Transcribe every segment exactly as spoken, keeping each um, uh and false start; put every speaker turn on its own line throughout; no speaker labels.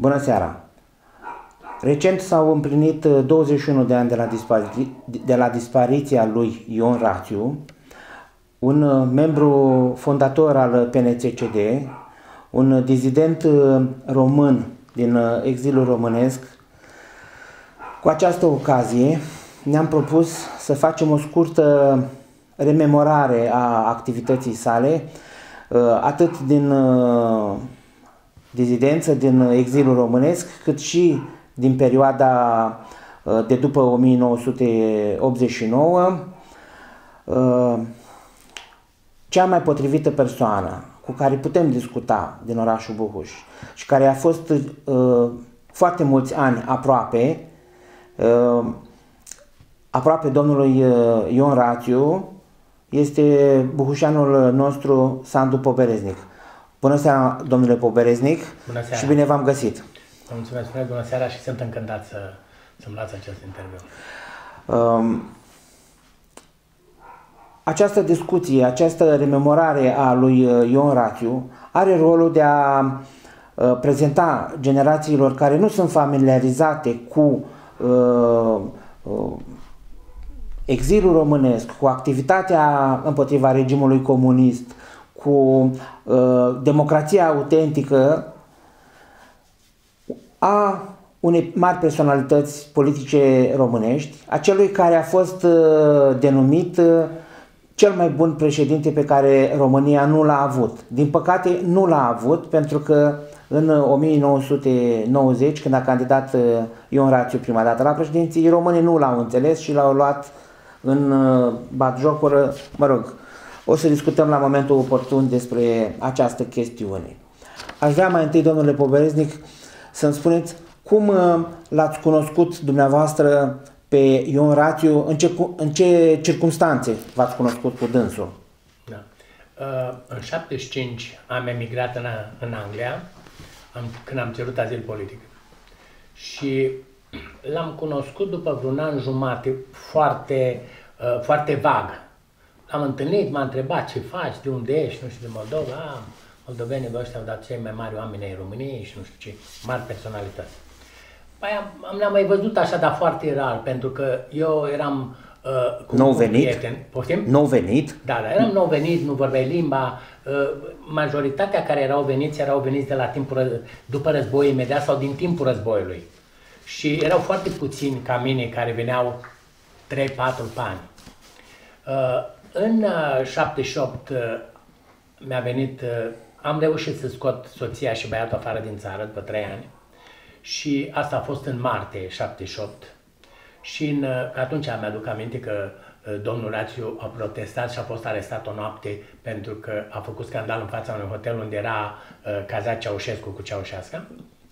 Bună seara! Recent s-au împlinit douăzeci și unu de ani de la, dispari de la dispariția lui Ion Rațiu, un membru fondator al P N C C D, un dizident român din exilul românesc. Cu această ocazie ne-am propus să facem o scurtă rememorare a activității sale, atât din dizidență, din exilul românesc, cât și din perioada de după o mie nouă sute optzeci și nouă. Cea mai potrivită persoană cu care putem discuta din orașul Buhuș și care a fost uh, foarte mulți ani aproape, uh, aproape domnului uh, Ion Rațiu, este buhușanul nostru Sandu Pobereznic. Bună seara, domnule Pobereznic,
bună seara. Și
bine v-am găsit.
Vă mulțumesc, bună seara și sunt încântat să, să-mi luați acest interviu.
Um, Această discuție, această rememorare a lui Ion Rațiu are rolul de a uh, prezenta generațiilor care nu sunt familiarizate cu uh, uh, exilul românesc, cu activitatea împotriva regimului comunist, cu uh, democrația autentică a unei mari personalități politice românești, a celui care a fost uh, denumit uh, cel mai bun președinte pe care România nu l-a avut. Din păcate nu l-a avut, pentru că în o mie nouă sute nouăzeci, când a candidat Ion Rațiu prima dată la președinție, românii nu l-au înțeles și l-au luat în batjocură. Mă rog, o să discutăm la momentul oportun despre această chestiune. Aș vrea mai întâi, domnule Pobereznic, să-mi spuneți cum l-ați cunoscut dumneavoastră pe Ion Rațiu, în ce, în ce circunstanțe v-ați cunoscut cu dânsul?
Da. În șaptezeci și cinci am emigrat în, în Anglia, am, când am cerut azil politic. Și l-am cunoscut după vreun an jumate, foarte, foarte vag. L-am întâlnit, m-a întrebat ce faci, de unde ești, nu știu, de Moldova. Ah, moldovenii ăștia au dat cei mai mari oameni ai României și nu știu ce, mari personalități. Păi am, am, ne-am mai văzut așa, dar foarte rar, pentru că eu eram uh, cu
nou
un
venit.
prieten. Poftim?
Nou venit?
Da, da, eram nou venit, nu vorbeai limba. Uh, majoritatea care erau veniți, erau veniți de la timpul, după război imediat sau din timpul războiului. Și erau foarte puțini ca mine care veneau trei patru ani. Uh, în uh, șaptezeci și opt uh, mi-a venit, uh, am reușit să scot soția și băiatul afară din țară după trei ani. Și asta a fost în martie șaptezeci și opt. Și în, atunci mi-aduc aminte că domnul Rațiu a protestat și a fost arestat o noapte pentru că a făcut scandal în fața unui hotel unde era uh, cazat Ceaușescu cu Ceaușesca.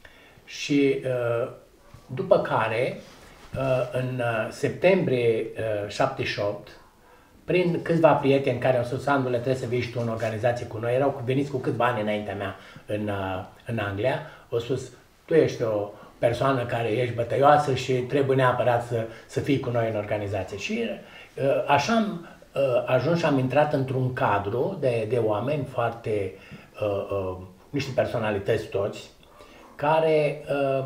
Și uh, după care, uh, în septembrie uh, șaptezeci și opt, prin câțiva prieteni care au spus, Sandule, trebuie să vii și tu în organizație cu noi, erau veniți cu câțiva ani înaintea mea în, uh, în Anglia, au spus, tu ești o persoană care ești bătăioasă și trebuie neapărat să, să fii cu noi în organizație. Și uh, așa am uh, ajuns și am intrat într-un cadru de, de oameni foarte, uh, uh, niște personalități toți, care uh,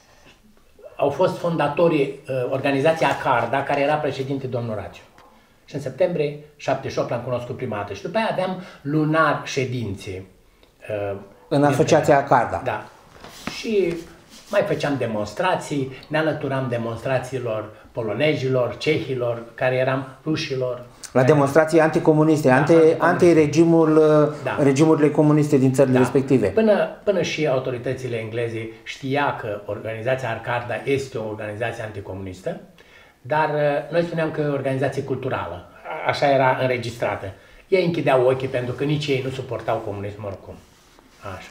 au fost fondatorii uh, organizației Acarda, care era președinte domnul Rațiu. Și în septembrie șaptezeci și opt l-am cunoscut prima dată. Și după aia aveam lunar ședințe. Uh,
în asociația Acarda.
Da. Și mai făceam demonstrații, ne alăturam demonstrațiilor polonezilor, cehilor, care eram rușilor.
La demonstrații anticomuniste, da, anti, anti-regimul, da. regimurile comuniste din țările da. respective.
Până, până și autoritățile engleze știa că organizația Acarda este o organizație anticomunistă, dar noi spuneam că e o organizație culturală, așa era înregistrată. Ei închideau ochii pentru că nici ei nu suportau comunismul oricum. Așa.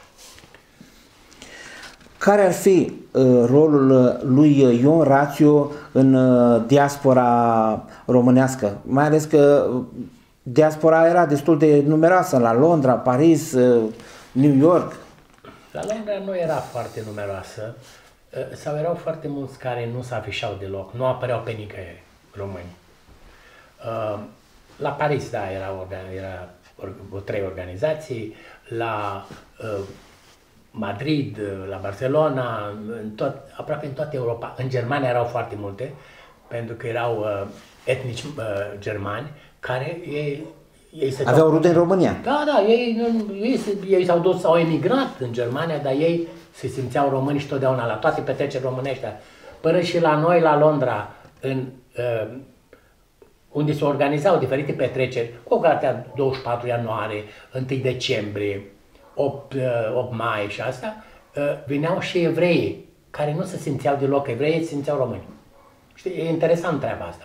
Care ar fi uh, rolul lui Ion Rațiu în uh, diaspora românească? Mai ales că diaspora era destul de numeroasă la Londra, Paris, uh, New York.
La Londra nu era foarte numeroasă, uh, sau erau foarte mulți care nu se afișau deloc, nu apăreau pe nicăieri români. Uh, la Paris, da, era, era, era trei organizații, la uh, Madrid, la Barcelona, în tot, aproape în toată Europa. În Germania erau foarte multe, pentru că erau uh, etnici uh, germani care ei, ei se
aveau rude în România.
Da, da, ei, ei, ei s-au dus, au emigrat în Germania, dar ei se simțeau români și totdeauna la toate petreceri românești. Până și la noi, la Londra, în, uh, unde se organizau diferite petreceri, cu o cartea douăzeci și patru ianuarie, întâi decembrie, opt, opt mai și asta, veneau și evrei care nu se simțeau deloc evrei, se simțeau români. Știi, e interesant treaba asta.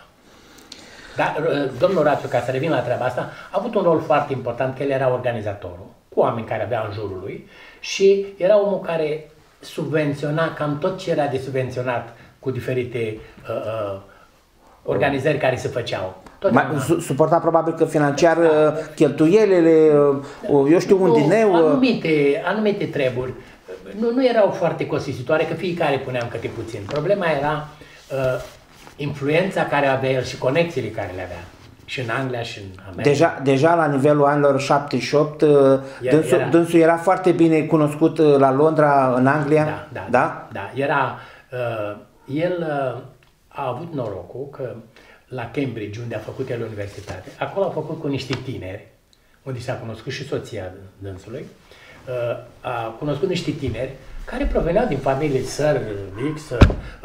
Dar domnul Rațiu, ca să revin la treaba asta, a avut un rol foarte important, că el era organizatorul, cu oameni care aveau în jurul lui și era omul care subvenționa cam tot ce era de subvenționat cu diferite uh, uh, organizări care se făceau.
Mai, su suporta probabil că financiar da. cheltuielile, eu știu, un dineu...
Anumite, anumite treburi. Nu, nu erau foarte costisitoare, că fiecare puneam câte puțin. Problema era uh, influența care avea el și conexiile care le avea. Și în Anglia și în America.
Deja, deja la nivelul anilor șaptezeci și opt, dânsul era, dânsul era foarte bine cunoscut la Londra, în Anglia.
Da, da.
Da,
da era, uh, el uh, a avut norocul că la Cambridge, unde a făcut el universitate, acolo a făcut cu niște tineri, unde s-a cunoscut și soția dânsului, uh, a cunoscut niște tineri care proveneau din familii Sir X, uh,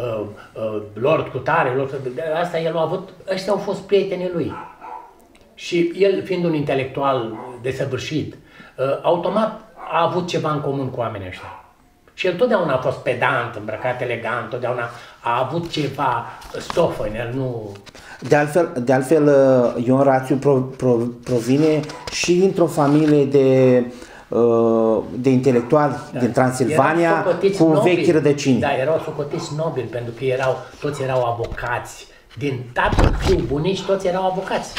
uh, Lord Cutare, Lord, asta el a avut, ăștia au fost prietenii lui. Și el, fiind un intelectual desăvârșit, uh, automat a avut ceva în comun cu oamenii ăștia. Și el totdeauna a fost pedant, îmbrăcat elegant, totdeauna a avut ceva stofă în el, nu...
De altfel, de altfel Ion Rațiu pro, pro, provine și dintr-o familie de, de intelectuali da. din Transilvania cu vechi rădăcini.
Da, erau socotiți nobili, pentru că erau, toți erau avocați. Din tatăl, fiu, bunici, toți erau avocați.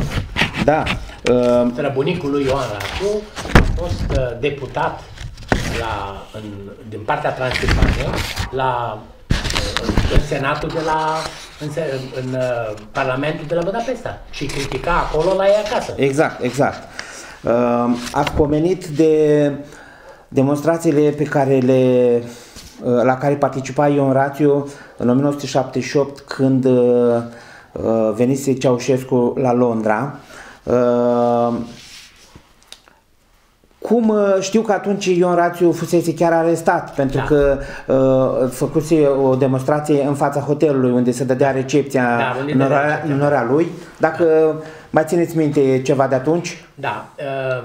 Da.
Uh... Bunicul lui Ioan Rațiu a fost uh, deputat la, în, din partea Transilvaniei la în, în Senatul de la în, în, în Parlamentul de la Budapesta și critica acolo la ei acasă.
Exact, exact. Uh, ați pomenit de demonstrațiile pe care le uh, la care participa Ion Rațiu în o mie nouă sute șaptezeci și opt când uh, venise Ceaușescu la Londra. Uh, Cum știu că atunci Ion Rațiu fusese chiar arestat pentru da. că uh, făcuse o demonstrație în fața hotelului unde se dădea recepția da, în, ora, în ora lui. Dacă da. mai țineți minte ceva de atunci?
Da. Uh,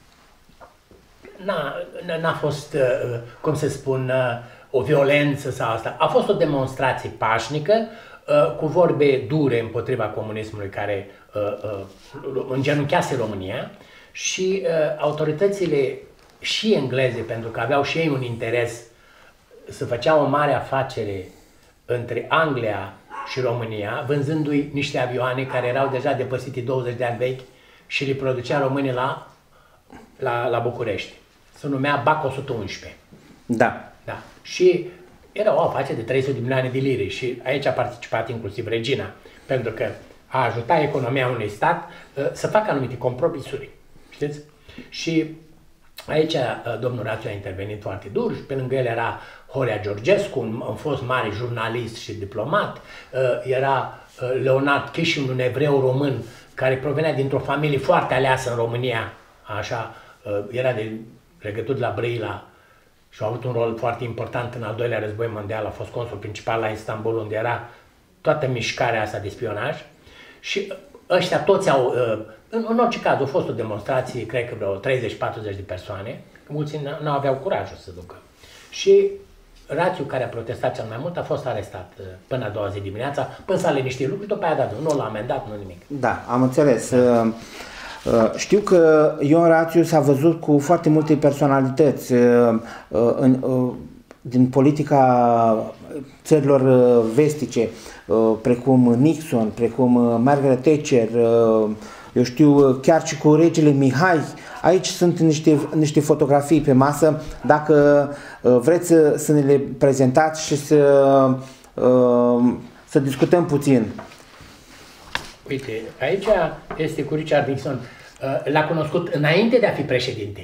n-a fost, uh, cum să spun, uh, o violență sau asta. A fost o demonstrație pașnică uh, cu vorbe dure împotriva comunismului care uh, uh, îngenunchease România. Și uh, autoritățile și engleze, pentru că aveau și ei un interes să făceau o mare afacere între Anglia și România, vânzându-i niște avioane care erau deja depăsite douăzeci de ani vechi și le producea românii la, la, la București. Se numea B A C o sută unsprezece.
Da.
Da. Și era o afacere de trei sute de milioane de lire și aici a participat inclusiv regina, pentru că a ajutat economia unui stat uh, să facă anumite compromisuri. Știți? Și aici domnul Rațiu a intervenit foarte dur și pe lângă el era Horea Georgescu, un, un fost mare jurnalist și diplomat, era Leonard Chișin, un evreu român care provenea dintr-o familie foarte aleasă în România, așa, era de legături de la Brăila și a avut un rol foarte important în al doilea război mondial, a fost consul principal la Istanbul, unde era toată mișcarea asta de spionaj și ăștia toți au... În, în orice caz, a fost o demonstrație, cred că vreo treizeci patruzeci de persoane, mulți nu aveau curajul să ducă. Și Rațiu, care a protestat cel mai mult, a fost arestat până a doua zi dimineața, până s-a liniștit lucruri, după aia a dat, nu l-a amendat, nu nimic.
Da, am înțeles. Știu că Ion Rațiu s-a văzut cu foarte multe personalități din politica țărilor vestice, precum Nixon, precum Margaret Thatcher, eu știu, chiar și cu regele Mihai. Aici sunt niște, niște fotografii pe masă, dacă vreți să, să ne le prezentați și să, să discutăm puțin.
Uite, aici este cu Richard Nixon. L-a cunoscut înainte de a fi președinte.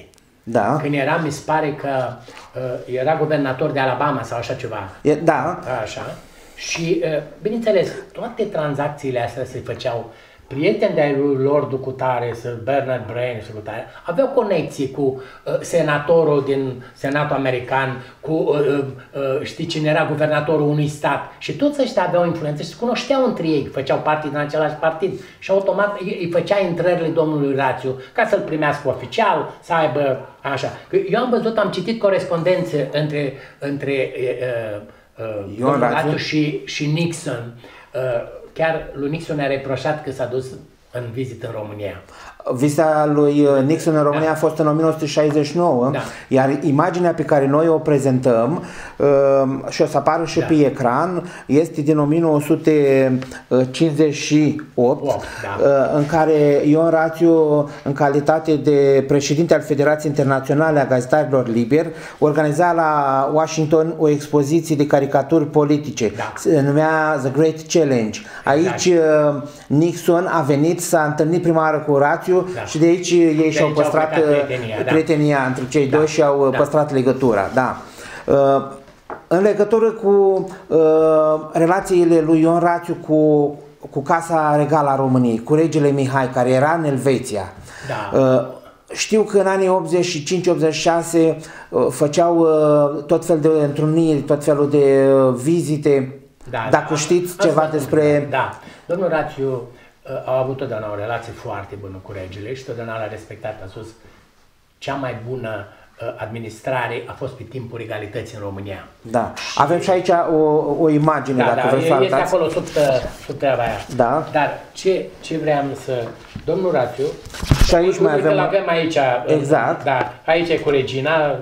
Da.
Când era, mi se pare că uh, era guvernator de Alabama sau așa ceva.
E, da.
Așa. Și, uh, bineînțeles, toate tranzacțiile astea se făceau. Prieteni de-ai lui Lord Cutare, Bernard Brain și Cutare, aveau conexii cu uh, senatorul din Senatul American, cu, uh, uh, știi cine era guvernatorul unui stat, și toți ăștia aveau influență și se cunoșteau între ei, făceau parte din același partid și automat îi, îi făcea intrările domnului Rațiu ca să-l primească oficial, să aibă așa. Eu am văzut, am citit corespondențe între, între uh, uh, domnul Rațiu și, și Nixon. Uh, Chiar lui Nixon a reproșat că s-a dus în vizită în România.
Vizita lui Nixon în România da. a fost în o mie nouă sute șaizeci și nouă, da. Iar imaginea pe care noi o prezentăm uh, și o să apară și da. pe ecran este din o mie nouă sute cincizeci și opt, oh, da. uh, în care Ion Rațiu, în calitate de președinte al Federației Internaționale a Gazetarilor Liberi, organiza la Washington o expoziție de caricaturi politice. Da. Se numea The Great Challenge. Aici uh, Nixon a venit, s-a întâlnit prima oară cu Rațiu. Da. Și de aici ei și-au păstrat prietenia, prietenia da. între cei da. doi și au da. păstrat legătura. Da. Uh, în legătură cu uh, relațiile lui Ion Rațiu cu, cu Casa Regală a României, cu regele Mihai, care era în Elveția, da. uh, știu că în anii optzeci și cinci optzeci și șase uh, făceau uh, tot fel de întruniri, tot felul de uh, vizite. Da, Dacă da, știți ceva asta despre...
Da, domnul Rațiu au avut totdeauna o relație foarte bună cu regele și totdeauna l-a respectat. A spus, cea mai bună administrare a fost pe timpul egalității în România.
Da. Și... Avem și aici o, o imagine,
da,
dacă
da,
vreți să
este acolo sub, sub treaba aia.
Da.
Dar ce, ce vreau să... Domnul Rațiu...
Și aici mai avem...
avem aici...
Exact.
Da, aici e cu regina...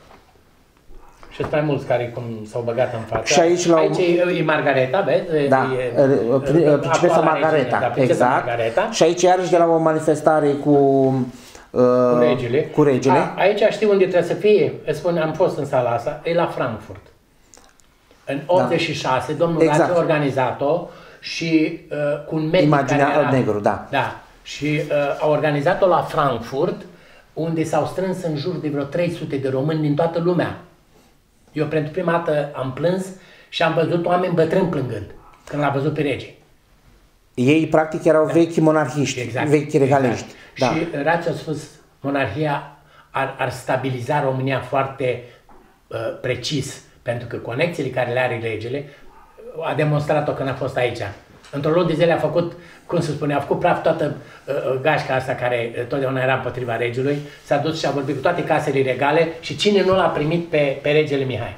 Și sunt mai mulți care cum s-au băgat în față.
Și aici, la
aici e, e Margareta, vezi?
Da,
e,
principesa Margareta, da, exact. Margareta. Și aici iarăși de la o manifestare cu, uh,
cu regele.
Cu regele.
A, aici știu unde trebuie să fie. Îți spun, am fost în sala asta, e la Frankfurt. În optzeci și șase, da. domnul exact. Rațiu a organizat-o și uh, cu un medic
Imaginea
care era,
negru, da.
Da. Și uh, a organizat-o la Frankfurt, unde s-au strâns în jur de vreo trei sute de români din toată lumea. Eu pentru prima dată am plâns și am văzut oameni bătrâni plângând când l-a văzut pe rege.
Ei practic erau da. vechi monarhiști, exact. vechi regalești.
Exact. Da. Și Rațiu a spus, monarhia ar, ar stabiliza România foarte uh, precis, pentru că conexiile care le are regele a demonstrat-o când a fost aici. Într-o lună de zile a făcut, cum se spune, a făcut praf toată uh, gașca asta care uh, totdeauna era împotriva regelui, s-a dus și a vorbit cu toate casele regale și cine nu l-a primit pe, pe regele Mihai.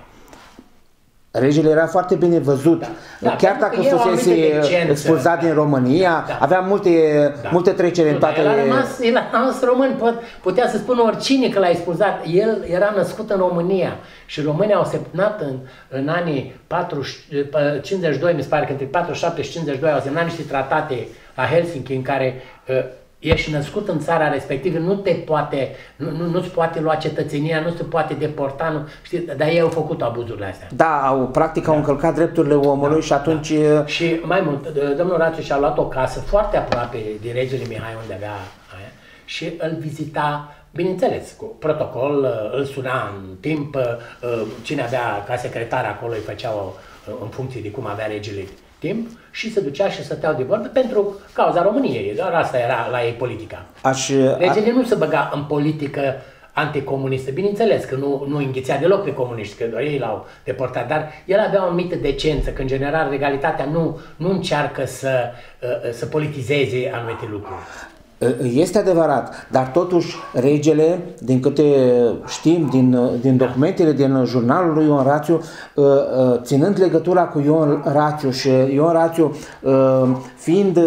Regele era foarte bine văzut, da. Da, chiar dacă fusese expulzat da. din România, da. avea multe, da. multe treceri în toate...
El a rămas, el a rămas român, putea să spună oricine că l-a expulzat. El era născut în România și România au semnat în, în anii cincizeci și doi, mi se pare că între patruzeci și șapte și cincizeci și doi au semnat niște tratate la Helsinki în care uh, ești născut în țara respectivă, nu te poate, nu, nu, nu-ți poate lua cetățenia, nu se poate deporta, nu, știi, dar ei au făcut abuzurile astea.
Da, au, practic da. au încălcat drepturile omului da, și atunci... Da.
Și mai mult, domnul Rațiu și-a luat o casă foarte aproape de regele Mihai, unde avea aia, și îl vizita, bineînțeles, cu protocol, îl suna în timp, cine avea ca secretar acolo îi făceau în funcție de cum avea regele timp și se ducea și stăteau de vorbă pentru cauza României, doar asta era la ei politica.
Aș,
Regele nu se băga în politică anticomunistă, bineînțeles că nu, nu înghițea deloc pe comuniști, că ei l-au deportat, dar el avea o anumită decență, că în general regalitatea nu, nu încearcă să, să politizeze anumite lucruri.
Este adevărat, dar totuși regele, din câte știm din, din documentele din jurnalul lui Ion Rațiu, ținând legătura cu Ion Rațiu și Ion Rațiu fiind,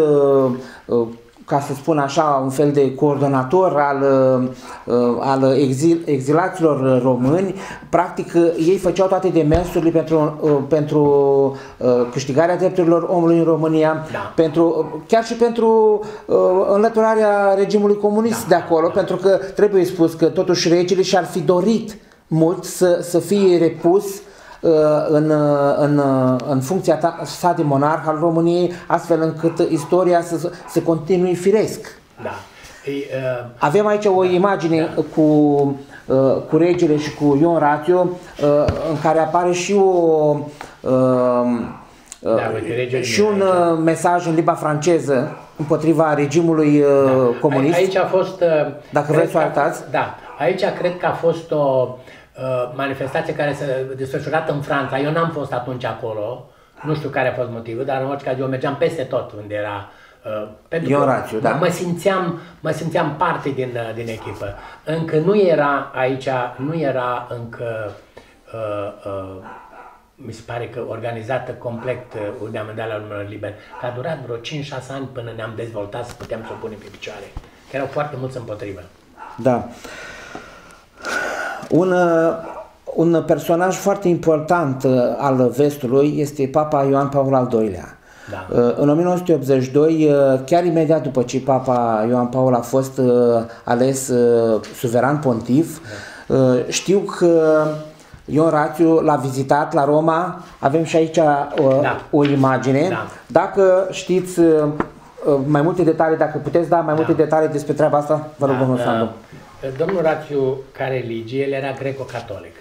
ca să spun așa, un fel de coordonator al, al exil, exilaților români, practic ei făceau toate demersurile pentru, pentru câștigarea drepturilor omului în România, da. pentru, chiar și pentru înlăturarea regimului comunist da. de acolo, da. pentru că trebuie spus că totuși regele și-ar fi dorit mult să, să fie repus În, în, în funcția ta, sa de monarh al României, astfel încât istoria să, să continue firesc.
Da. uh,
Avem aici o imagine da. cu, uh, cu regele și cu Ion Rațiu, uh, în care apare și o uh,
Da, uite,
și un aici. mesaj în limba franceză împotriva regimului da. comunist.
Aici a fost...
Dacă vreți să o arătați.
Da, aici cred că a fost o uh, manifestație care s-a desfășurat în Franța. Eu n-am fost atunci acolo, nu știu care a fost motivul, dar în orice caz eu mergeam peste tot unde era... Uh, pentru
Ion Rațiu, da.
Mă simțeam, mă simțeam parte din, din echipă. Încă nu era aici, nu era încă... Uh, uh, mi se pare că organizată complet Uniunea Mondială a Românilor Liberi, că a durat vreo cinci șase ani până ne-am dezvoltat să putem să o punem pe picioare. Că erau foarte mulți împotrivă.
Da. Un, un personaj foarte important al vestului este Papa Ioan Paul al doilea.
Da.
În o mie nouă sute optzeci și doi, chiar imediat după ce Papa Ioan Paul a fost ales suveran pontif, da. știu că Ion Rațiu l-a vizitat la Roma, avem și aici o, da. o imagine. Da. Dacă știți mai multe detalii, dacă puteți da mai multe da. detalii despre treaba asta, vă rog, da, domnul Sandu.
Domnul Rațiu, ca religie, el era greco-catolic.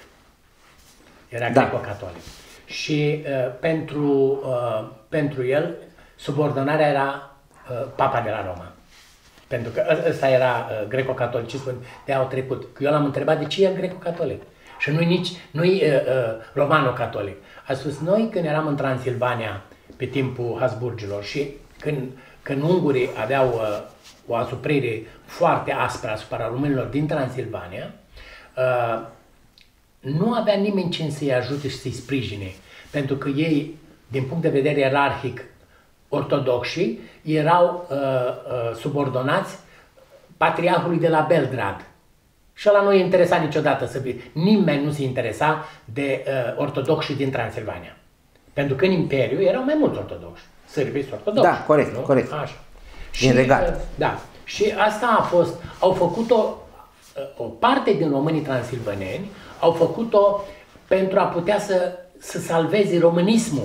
Era da. greco-catolic. Și uh, pentru, uh, pentru el, subordonarea era uh, Papa de la Roma. Pentru că ăsta era uh, greco-catolicismul, de au trecut. Eu l-am întrebat de ce e greco-catolic. Și nu-i nici, nu-i uh, uh, romano-catolic. A spus, noi când eram în Transilvania pe timpul Habsburgilor și când, când ungurii aveau uh, o asuprire foarte aspră asupra românilor din Transilvania, uh, nu avea nimeni cine să-i ajute și să-i sprijine. Pentru că ei, din punct de vedere ierarhic, ortodoxi, erau uh, uh, subordonați patriarhului de la Belgrad. Și ăla nu i-a interesat niciodată să fie. Nimeni nu se interesa de uh, ortodoxi din Transilvania. Pentru că în Imperiu erau mai mulți ortodoxi. Sârbiți ortodoxi.
Da, corect,
nu?
corect.
Așa.
Din regat.
Uh, da. Și asta a fost, au făcut-o, uh, o parte din românii transilvaneni, au făcut-o pentru a putea să, să salveze românismul.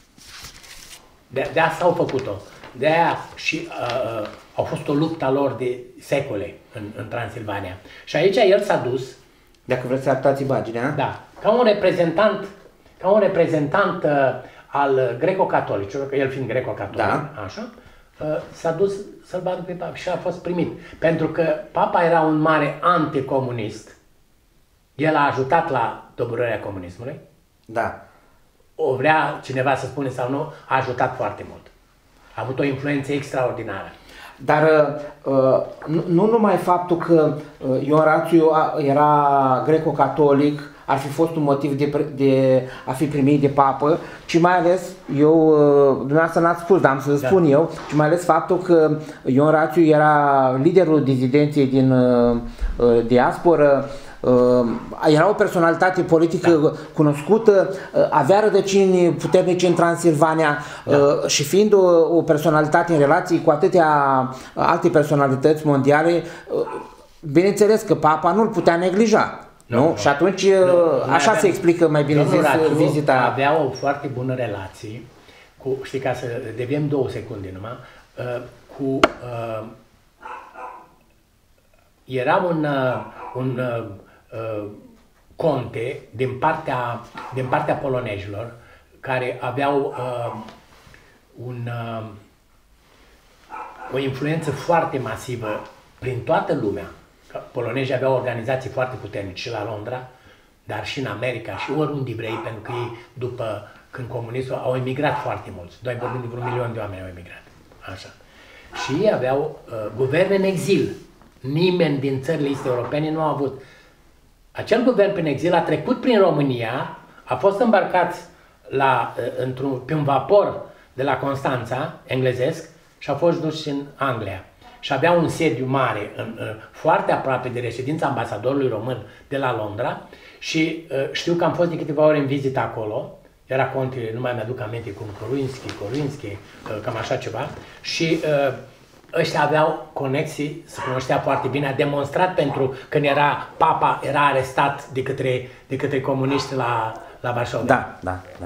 De, de asta au făcut-o. De aia și uh, au fost o luptă a lor de secole în, în Transilvania. Și aici el s-a dus.
Dacă vreți să arătați imaginea.
Da. Ca un reprezentant, ca un reprezentant uh, al greco-catolicilor, că el fiind greco-catolic, da. Așa, uh, s-a dus să-l vadă pe papa și a fost primit. Pentru că papa era un mare anticomunist. El a ajutat la doborârea comunismului.
Da.
O vrea cineva să spune sau nu, a ajutat foarte mult. A avut o influență extraordinară.
Dar uh, nu, nu numai faptul că uh, Ion Rațiu era greco-catolic ar fi fost un motiv de, de a fi primit de papă, ci mai ales, eu, uh, dumneavoastră n-ați spus, dar am să spun da. eu, ci mai ales faptul că Ion Rațiu era liderul dizidenței din uh, diasporă, Uh, era o personalitate politică da. cunoscută, uh, avea rădăcini puternice în Transilvania da. uh, și fiind o, o personalitate în relații cu atâtea alte personalități mondiale, uh, bineînțeles că papa nu-l putea neglija. Nu? Nu? Și atunci nu, așa avea, se explică mai bine zis vizita.
Avea o foarte bună relație cu, știi, ca să deviem două secunde numai, uh, cu uh, era un, uh, un uh, Uh, conte din partea, din partea polonezilor care aveau uh, un, uh, o influență foarte masivă prin toată lumea. Polonezii aveau organizații foarte puternice și la Londra, dar și în America și oriunde vrei, pentru că ei, după când comunismul, au emigrat foarte mulți. Noi vorbim de vreo un milion de oameni au emigrat. Așa. Și ei aveau uh, guverne în exil. Nimeni din țările este europene nu a avut. Acel guvern prin exil a trecut prin România, a fost îmbarcat la, într-un, pe un vapor de la Constanța, englezesc, și a fost dus în Anglia. Și avea un sediu mare, în, foarte aproape de reședința ambasadorului român de la Londra și știu că am fost de câteva ori în vizită acolo, era conte, nu mai mi-aduc aminte, cum Korinski, Korinski, cam așa ceva, și ăștia aveau conexii, se cunoștea foarte bine, a demonstrat pentru când era papa, era arestat de către, de către comuniști la, la Varșovia.
Da, da, da.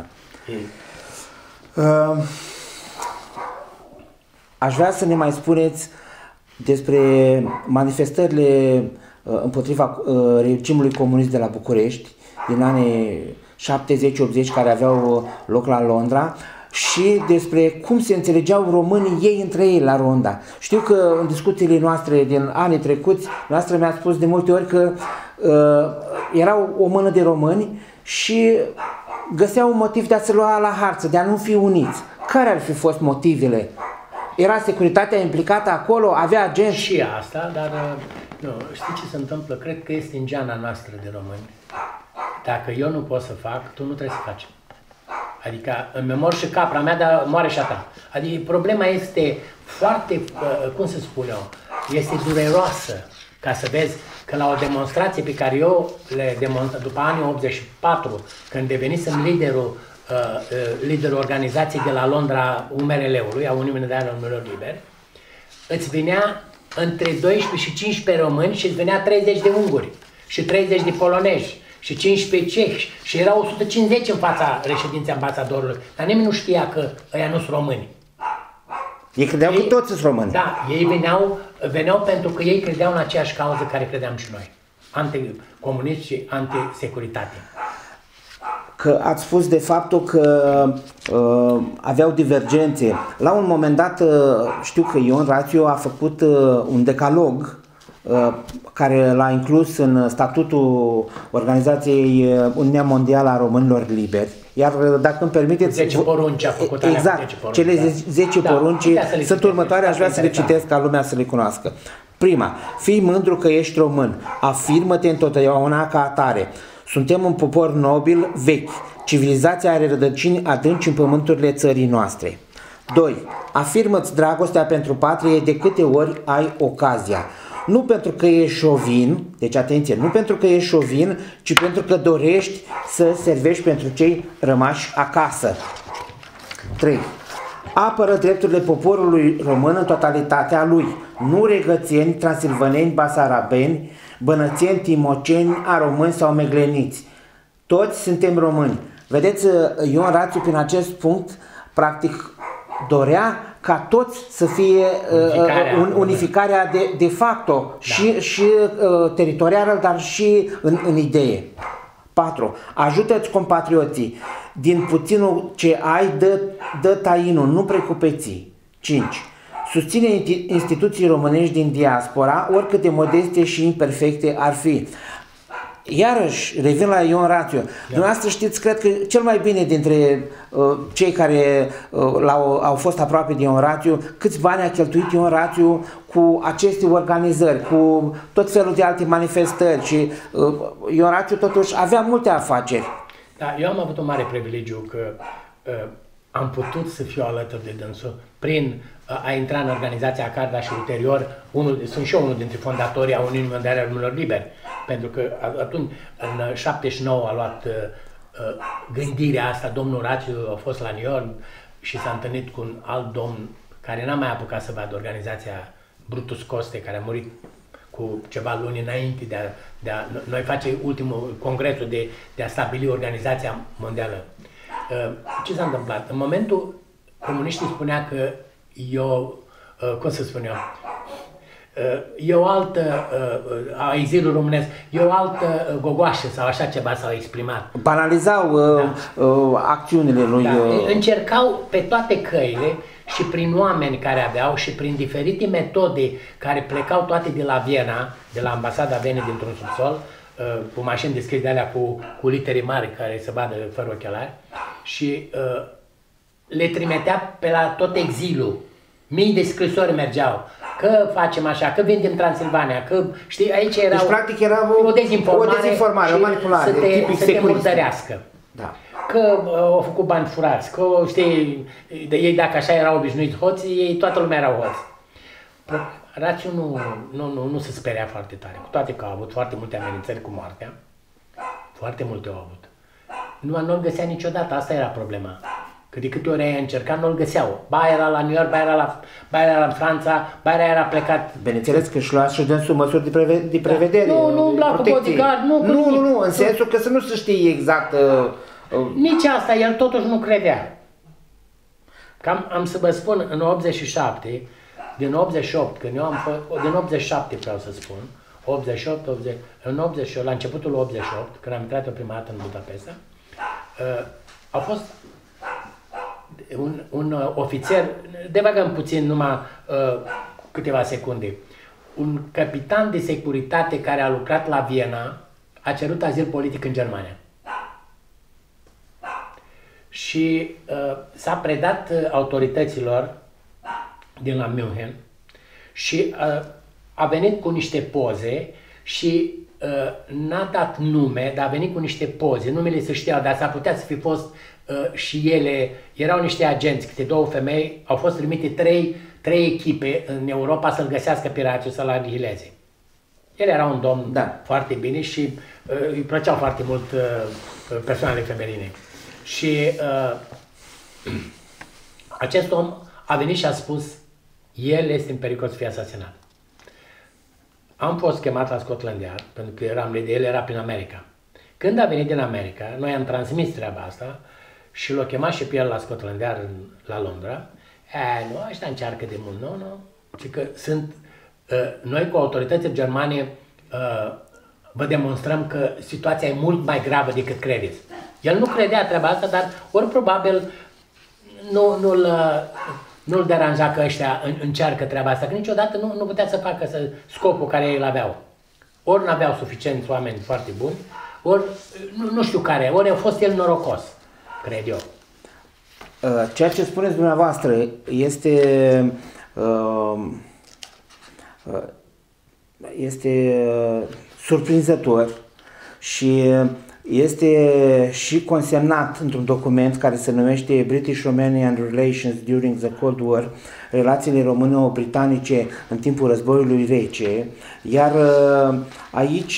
Uh, aș vrea să ne mai spuneți despre manifestările împotriva regimului comunist de la București din anii șaptezeci optzeci care aveau loc la Londra și despre cum se înțelegeau românii ei între ei la Ronda. Știu că în discuțiile noastre din anii trecuți, noastră mi-a spus de multe ori că uh, erau o mână de români și găseau un motiv de a se lua la harță, de a nu fi uniți. Care ar fi fost motivele? Era securitatea implicată acolo? Avea agenți?
Și asta, dar nu, știi ce se întâmplă? Cred că este în geana noastră de români. Dacă eu nu pot să fac, tu nu trebuie să faci. Adică îmi mor și capra mea, dar moare și a ta. Adică problema este foarte, cum să spun eu, este dureroasă. Ca să vezi că la o demonstrație pe care eu le demonstrez după anii optzeci și patru, când devenisem liderul, uh, liderul organizației de la Londra U M R L-ului, a Uniunii Mondiale a Românilor Liberi, îți venea între doisprezece și cincisprezece români și îți venea treizeci de unguri și treizeci de polonezi și cincisprezece cehi și erau o sută cincizeci în fața reședinței ambasadorului, dar nimeni nu știa că ăia nu sunt români.
Ei credeau ei, că toți sunt români.
Da, ei veneau, veneau pentru că ei credeau în aceeași cauză care credeam și noi. Anticomunism și antisecuritate.
Că ați spus de faptul că uh, aveau divergențe. La un moment dat uh, știu că Ion Rațiu a făcut uh, un decalog uh, care l-a inclus în statutul Organizației Uniunea Mondială a Românilor Liberi. Iar dacă îmi permiteți...
zece porunci a făcut.
Exact,
zece porunci,
cele zece
da.
porunci
da,
sunt următoare, aș vrea să le citesc ca lumea să le cunoască. Prima, fii mândru că ești român, afirmă-te întotdeauna ca atare. Suntem un popor nobil, vechi, civilizația are rădăcini adânci în pământurile țării noastre. doi. Afirmă-ți dragostea pentru patrie de câte ori ai ocazia. Nu pentru că ești șovin, deci atenție, nu pentru că ești șovin, ci pentru că dorești să servești pentru cei rămași acasă. trei. Apără drepturile poporului român în totalitatea lui. Nu regățeni, transilvaneni, basarabeni, bănățeni, timoceni, aromâni sau megleniți. Toți suntem români. Vedeți, Ion Rațiu prin acest punct, practic, dorea ca toți să fie unificarea, uh, unificarea de, de facto da. și, și uh, teritorială, dar și în, în idee. patru. Ajută-ți compatrioții. Din puținul ce ai, dă, dă tainul, nu precupeții. cinci. Susține instituții românești din diaspora, oricât de modeste și imperfecte ar fi. Iarăși, revin la Ion Rațiu. Da. Dumneavoastră știți, cred că cel mai bine dintre uh, cei care uh, au, au fost aproape de Ion Rațiu, câți bani a cheltuit Ion Rațiu cu aceste organizări, cu tot felul de alte manifestări și uh, Ion Rațiu totuși avea multe afaceri.
Da, eu am avut un mare privilegiu că uh, am putut să fiu alături de dânsul prin uh, a intra în organizația Carda și ulterior, unul, sunt și eu unul dintre fondatorii a Uniunii Mondiale a Românilor Liberi. Pentru că atunci, în șaptezeci și nouă, a luat uh, gândirea asta, domnul Rațiu a fost la New York și s-a întâlnit cu un alt domn care n-a mai apucat să vadă organizația Brutus Coste, care a murit cu ceva luni înainte de a, de a noi face ultimul congresul de, de a stabili organizația mondială. Uh, ce s-a întâmplat? În momentul, comuniștii spunea că eu, uh, cum să spun eu, e o altă, a exilului românesc, e o altă gogoașă sau așa ceva s-au exprimat.
Banalizau da. uh, acțiunile lui. Da.
Încercau pe toate căile și prin oameni care aveau și prin diferite metode care plecau toate de la Viena, de la ambasada Vienei dintr-un subsol, uh, cu mașini de scris de alea cu, cu litere mari care se vadă fără ochelari și uh, le trimitea pe la tot exilul. Mii de scrisori mergeau. Că facem așa, că vindem Transilvania, că știi, aici era
deci, practic, era o,
o dezinformare,
o, dezinformare, o manipulare,
să te, să te murdărească.
Da.
Că uh, au făcut bani furați, că știi, de ei dacă așa erau obișnuiți hoții, ei toată lumea erau hoți. Rațiu nu, nu, nu, nu se speria foarte tare, cu toate că au avut foarte multe amenințări cu moartea, foarte multe au avut. Nu, nu-l găsea niciodată, asta era problema. Că de câte ori ai încercat, nu-l găseau. Ba era la New York, ba era la, ba era la Franța, ba era plecat.
Bineînțeles că își lua și dânsul măsuri de, preve de prevedere.
Da. Nu, nu umbla cu bodyguard, nu cu
Nu, nu, nu, în sensul că să nu se știe exact. Uh, uh.
Nici asta, el totuși nu credea. Cam am să vă spun, în optzeci și șapte, din optzeci și opt, când eu am fost, din optzeci și șapte vreau să spun, optzeci și opt, optzeci, în optzeci și opt, la începutul optzeci și opt, când am intrat eu prima dată în Budapesta, uh, a fost un, un uh, ofițer, devagăm puțin numai uh, câteva secunde, un capitan de securitate care a lucrat la Viena a cerut azil politic în Germania. Și uh, s-a predat uh, autorităților din la München și uh, a venit cu niște poze și uh, n-a dat nume, dar a venit cu niște poze, numele se știau, dar s-ar putea să fi fost uh, și ele, erau niște agenți, câte două femei, au fost trimite trei, trei echipe în Europa să-l găsească piratul, să-l anihileze. El era un domn da. foarte bine și uh, îi plăceau foarte mult uh, persoanele femeine. Și uh, acest om a venit și a spus, el este în pericol să fie asasinat. Am fost chemat la Scotland Yard, pentru că eram, el era prin America. Când a venit din America, noi am transmis treaba asta și l-a chemat și pe el la Scotland Yard, în, la Londra. E, nu, ăștia încearcă de mult, nu, nu. Și că sunt, uh, noi cu autoritățile germane uh, vă demonstrăm că situația e mult mai gravă decât credeți. El nu credea treaba asta, dar ori probabil nu, nu-l nu-l deranja că ăștia încearcă treaba asta, că niciodată nu, nu putea să facă să, scopul care îl aveau. Ori n-aveau suficienți oameni foarte buni, ori nu, nu știu care, ori a fost el norocos, cred eu.
Ceea ce spuneți dumneavoastră este, este surprinzător și este și consemnat într-un document care se numește British-Romanian Relations During the Cold War, relațiile româno-britanice în timpul războiului rece, iar aici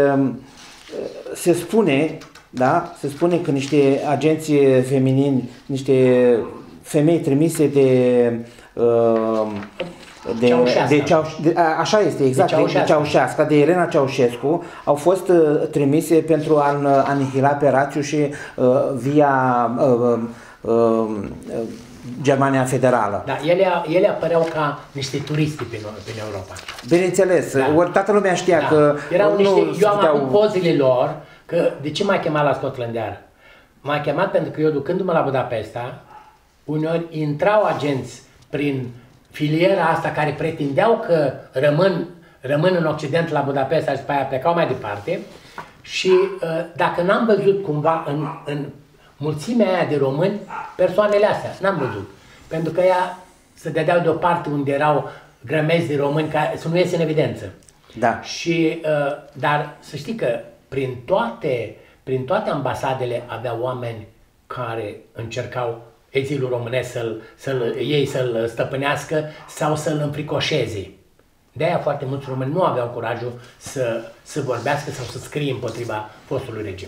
se spune, da, se spune că niște agenți feminini, niște femei trimise de uh, De, de Ceau, de, așa este, exact, de Ceaușescu. de Ceaușescu, de Elena Ceaușescu, au fost uh, trimise pentru a anihila pe Rațiu și uh, via uh, uh, uh, Germania Federală.
Da, ele, ele apăreau ca niște turisti prin, prin Europa.
Bineînțeles, da. Ori toată lumea știa da. că
erau niște, nu eu am puteau... avut pozele lor, că de ce m-a chemat la Scotland Yard? M-a chemat pentru că eu, ducându-mă la Budapesta, uneori intrau agenți prin filiera asta care pretindeau că rămân, rămân în Occident la Budapesta și după aia plecau mai departe și dacă n-am văzut cumva în, în mulțimea aia de români persoanele astea, n-am văzut. Pentru că ea se dădeau deoparte unde erau grămezi de români care să nu iese în evidență.
Da.
Și, dar să știi că prin toate, prin toate ambasadele aveau oameni care încercau exilul românesc să-l, să-l, ei să-l stăpânească sau să-l înfricoșeze. De-aia foarte mulți români nu aveau curajul să, să vorbească sau să scrie împotriva fostului regim.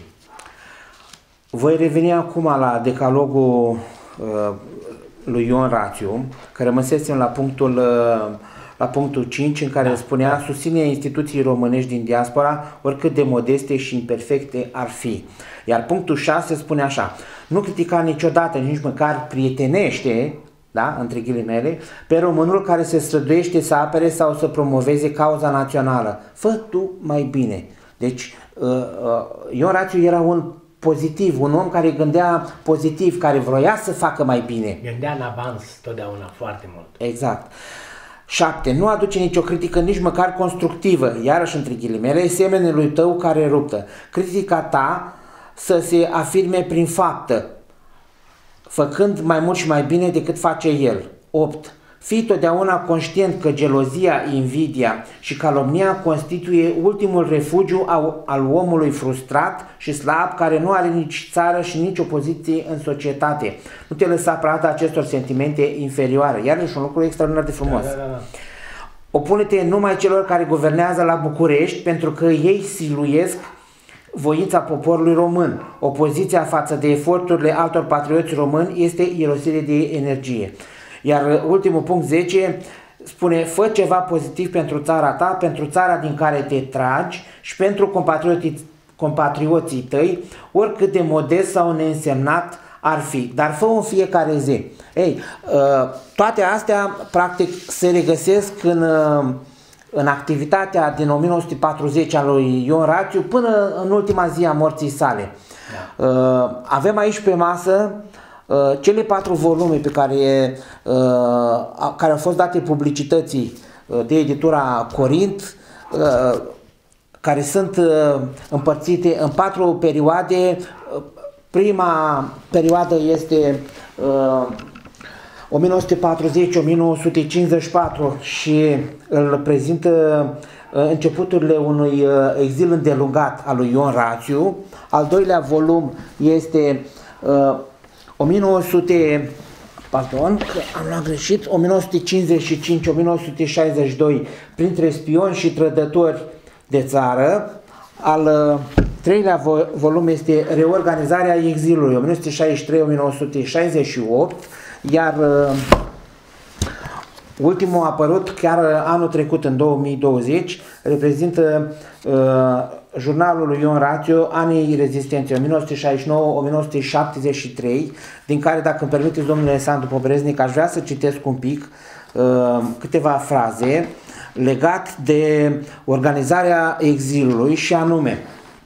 Voi reveni acum la decalogul uh, lui Ion Rațiu, că rămăsesem la punctul, uh, la punctul cinci, în care da, spunea da. susține instituții românești din diaspora, oricât de modeste și imperfecte ar fi. Iar punctul șase spune așa: nu critica niciodată, nici măcar prietenește, da, între ghilimele, pe românul care se străduiește să apere sau să promoveze cauza națională. Fă tu mai bine. Deci, uh, uh, Ion Rațiu era un pozitiv, un om care gândea pozitiv, care vroia să facă mai bine.
Gândea în avans totdeauna foarte mult.
Exact. șapte. Nu aduce nicio critică, nici măcar constructivă, iarăși între ghilimele, semenului tău care ruptă. Critica ta să se afirme prin faptă, făcând mai mult și mai bine decât face el. opt. Fii totdeauna conștient că gelozia, invidia și calomnia constituie ultimul refugiu al, al omului frustrat și slab, care nu are nici țară și nici o poziție în societate. Nu te lăsa prada acestor sentimente inferioare. Iarăși un lucru extraordinar de frumos. Da, da, da. Opune-te numai celor care guvernează la București, pentru că ei siluiesc voința poporului român. Opoziția față de eforturile altor patrioți români este irosire de energie. Iar ultimul punct zece spune: fă ceva pozitiv pentru țara ta, pentru țara din care te tragi și pentru compatrioții, compatrioții tăi, oricât de modest sau neînsemnat ar fi, dar fă în fiecare zi. Ei, toate astea, practic, se regăsesc în, în activitatea din o mie nouă sute patruzeci a lui Ion Rațiu până în ultima zi a morții sale. Da. Avem aici pe masă cele patru volume pe care, care au fost date publicității de editura Corint, care sunt împărțite în patru perioade. Prima perioadă este o mie nouă sute patruzeci - o mie nouă sute cincizeci și patru și îl prezintă începuturile unui exil îndelungat al lui Ion Rațiu. Al doilea volum este o mie nouă sute, pardon, că am luat greșit, o mie nouă sute cincizeci și cinci - o mie nouă sute șaizeci și doi, printre spioni și trădători de țară. Al treilea volum este Reorganizarea exilului, o mie nouă sute șaizeci și trei - o mie nouă sute șaizeci și opt, iar uh, ultimul a apărut chiar anul trecut, în două mii douăzeci, reprezintă uh, jurnalul lui Ion Rațiu, Anii Rezistenței, o mie nouă sute șaizeci și nouă - o mie nouă sute șaptezeci și trei, din care, dacă îmi permiteți, domnule Alexandru Pobreznic, aș vrea să citesc un pic uh, câteva fraze legat de organizarea exilului, și anume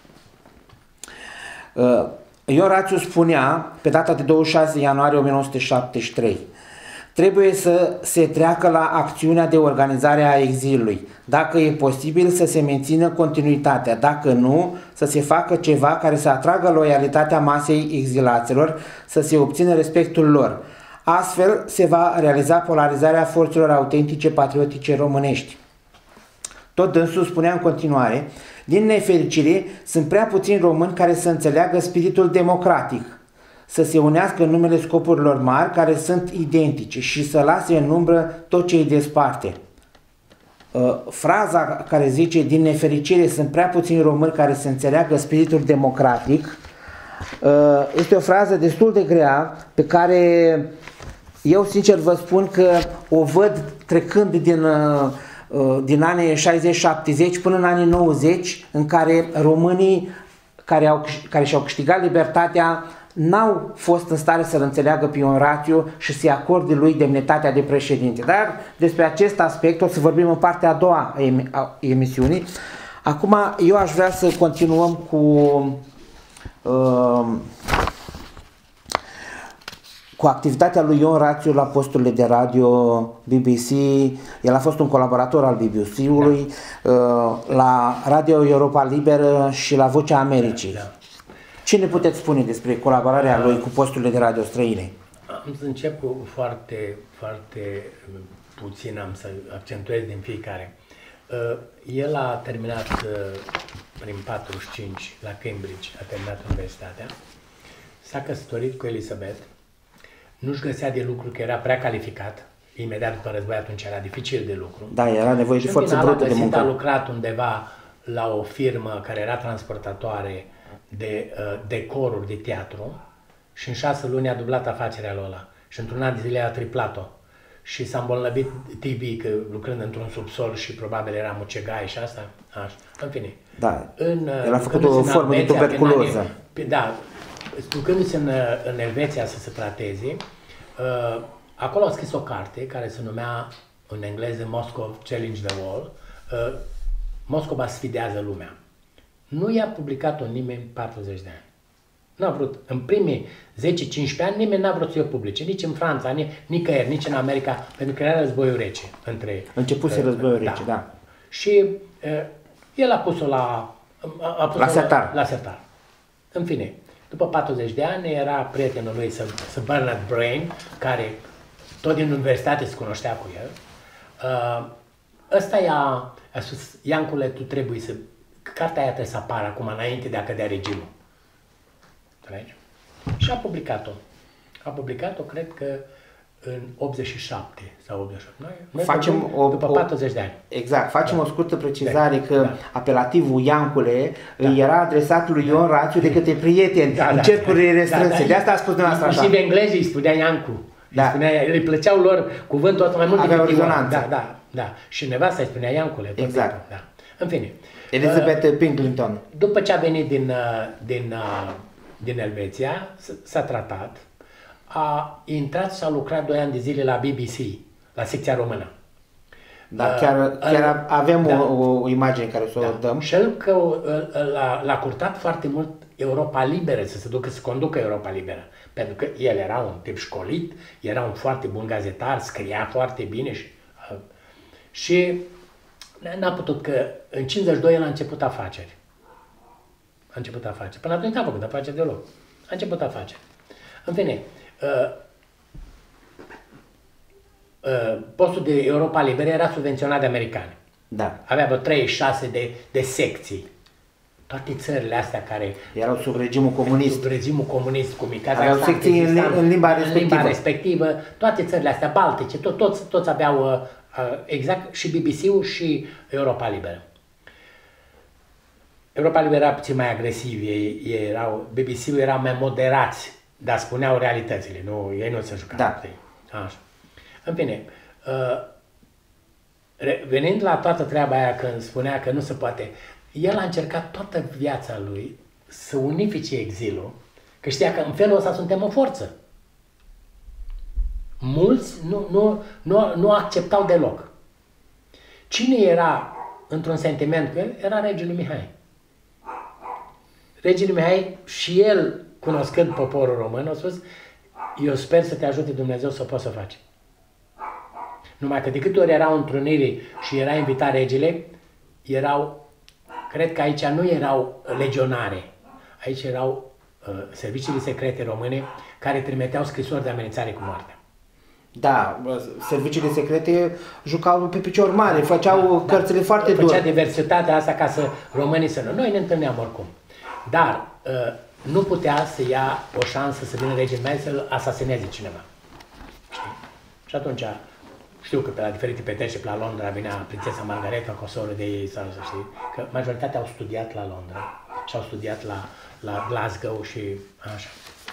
uh, Ion Rațiu spunea, pe data de douăzeci și șase ianuarie o mie nouă sute șaptezeci și trei, trebuie să se treacă la acțiunea de organizare a exilului. Dacă e posibil, să se mențină continuitatea. Dacă nu, să se facă ceva care să atragă loialitatea masei exilaților, să se obțină respectul lor. Astfel se va realiza polarizarea forțelor autentice patriotice românești. Tot dânsul spunea în continuare, din nefericire, sunt prea puțini români care să înțeleagă spiritul democratic, să se unească în numele scopurilor mari care sunt identice și să lase în umbră tot ce îi desparte. Uh, fraza care zice, din nefericire, sunt prea puțini români care să înțeleagă spiritul democratic, uh, este o frază destul de grea, pe care eu sincer vă spun că o văd trecând din... Uh, din anii șaizeci șaptezeci până în anii nouăzeci, în care românii care, au, care și-au câștigat libertatea n-au fost în stare să-l înțeleagă pe Ion Rațiu și să-i acorde lui demnitatea de președinte. Dar despre acest aspect o să vorbim în partea a doua a emisiunii. Acum eu aș vrea să continuăm cu uh, cu activitatea lui Ion Rațiu la posturile de radio B B C. El a fost un colaborator al B B C-ului, da. La Radio Europa Liberă și la Vocea Americii. Da. Ce ne puteți spune despre colaborarea da. lui cu posturile de radio străine?
Am să încep cu foarte, foarte puțin, am să accentuez din fiecare. El a terminat prin patruzeci și cinci la Cambridge, a terminat universitatea, s-a căsătorit cu Elizabeth. Nu-și găsea de lucru, că era prea calificat. Imediat după război, atunci era dificil de lucru.
Da, era nevoie de forță brută de muncă.
A lucrat undeva la o firmă care era transportatoare de uh, decoruri de teatru și în șase luni a dublat afacerea lui ăla. Și într-un an de zile a triplat-o. Și s-a îmbolnăvit T B, că lucrând într-un subsol și probabil era mucegai și asta. Așa. În fine.
Da,
în,
el a făcut o formă de tuberculoză.
Da. Ducându-se în, în Elveția să se trateze, uh, acolo a scris o carte care se numea în engleză Moscow Challenge the Wall, uh, Moscova sfidează lumea. Nu i-a publicat-o nimeni patruzeci de ani. N-a vrut. În primii zece cincisprezece ani nimeni n-a vrut să o publice, nici în Franța, nici, nicăieri, nici în America, pentru că era războiul rece. Între,
Începuse uh, războiul rece, da. da.
Și uh, el a pus-o la... A pus
la sertar.
La, la sertar. În fine. După patruzeci de ani era prietenul lui, Sir Bernard Brain, care tot din universitate se cunoștea cu el. Uh, ăsta i-a spus, Iancule, tu trebuie să... Cartea aia trebuie să apară acum, înainte de a cădea regimul. Înțelegi? Și a publicat-o. A publicat-o, cred că în optzeci și șapte sau optzeci și opt. Noi, noi
facem o,
după patruzeci de ani.
Exact. Facem
da.
o scurtă precizare da. că
da.
apelativul Iancule da. era adresat lui Ion Rațiu de către prieteni da, în da, cercurile restrânse. Da, da. De asta a spus dumneavoastră așa.
Inclusiv englezii îi spunea Iancu. Da. Îi spunea, le plăceau lor cuvântul ăsta mai mult
decât
decât
Ioan.
Da, da, da. Și nevasta îi spunea Iancule.
Exact.
Da. În fine.
Elizabeth uh, Pilkington.
După ce a venit din, din, din Elveția, s-a tratat a intrat și a lucrat doi ani de zile la B B C, la secția română.
Da, chiar, chiar avem
da.
o, o imagine care să
da.
o dăm.
Și el că l-a curtat foarte mult Europa Liberă, să se ducă să conducă Europa Liberă. Pentru că el era un tip școlit, era un foarte bun gazetar, scria foarte bine și, și n-a putut, că în cincizeci și doi el a început afaceri. A început afaceri. Până atunci n-a făcut afaceri deloc. A început afaceri. În fine, uh, uh, postul de Europa Liberă era subvenționat de americani.
Da.
Avea vreo treizeci și șase de, de secții. Toate țările astea care...
Erau sub regimul comunist.
Sub regimul comunist, cum e
Aveau secții în, în limba respectivă.
În limba respectivă. Toate țările astea, baltice, tot, toți, toți aveau uh, exact și B B C-ul și Europa Liberă. Europa Liberă era puțin mai agresiv, ei, ei erau, B B C-ul era mai moderați, dar spuneau realitățile, nu, ei nu se jucau.
Da.
Așa. În fine, uh, venind la toată treaba aia când spunea că nu se poate, el a încercat toată viața lui să unifice exilul, că știa că în felul ăsta suntem o forță. Mulți nu, nu, nu, nu acceptau deloc. Cine era într-un sentiment cu el? Era regele Mihai. Regele Mihai și el, cunoscând poporul român, a spus: eu sper să te ajute Dumnezeu să poți să faci. Numai că de câte ori erau întruniri și era invitat regele, erau, cred că aici nu erau legionare, aici erau uh, serviciile secrete române care trimiteau scrisori de amenințare cu moartea.
Da, serviciile secrete jucau pe picior mare, făceau da, cărțile da, foarte dure.
Făcea diversitatea asta ca să românii să nu... Noi ne întâlneam oricum. Dar uh, nu putea să ia o șansă să vină regele Mihai să-l asasineze cineva. Știi? Și atunci, știu că pe la diferite petreceri la Londra vinea prințesa Margareta cu o soră de ei, sau să știi, că majoritatea au studiat la Londra și au studiat la, la Glasgow și așa.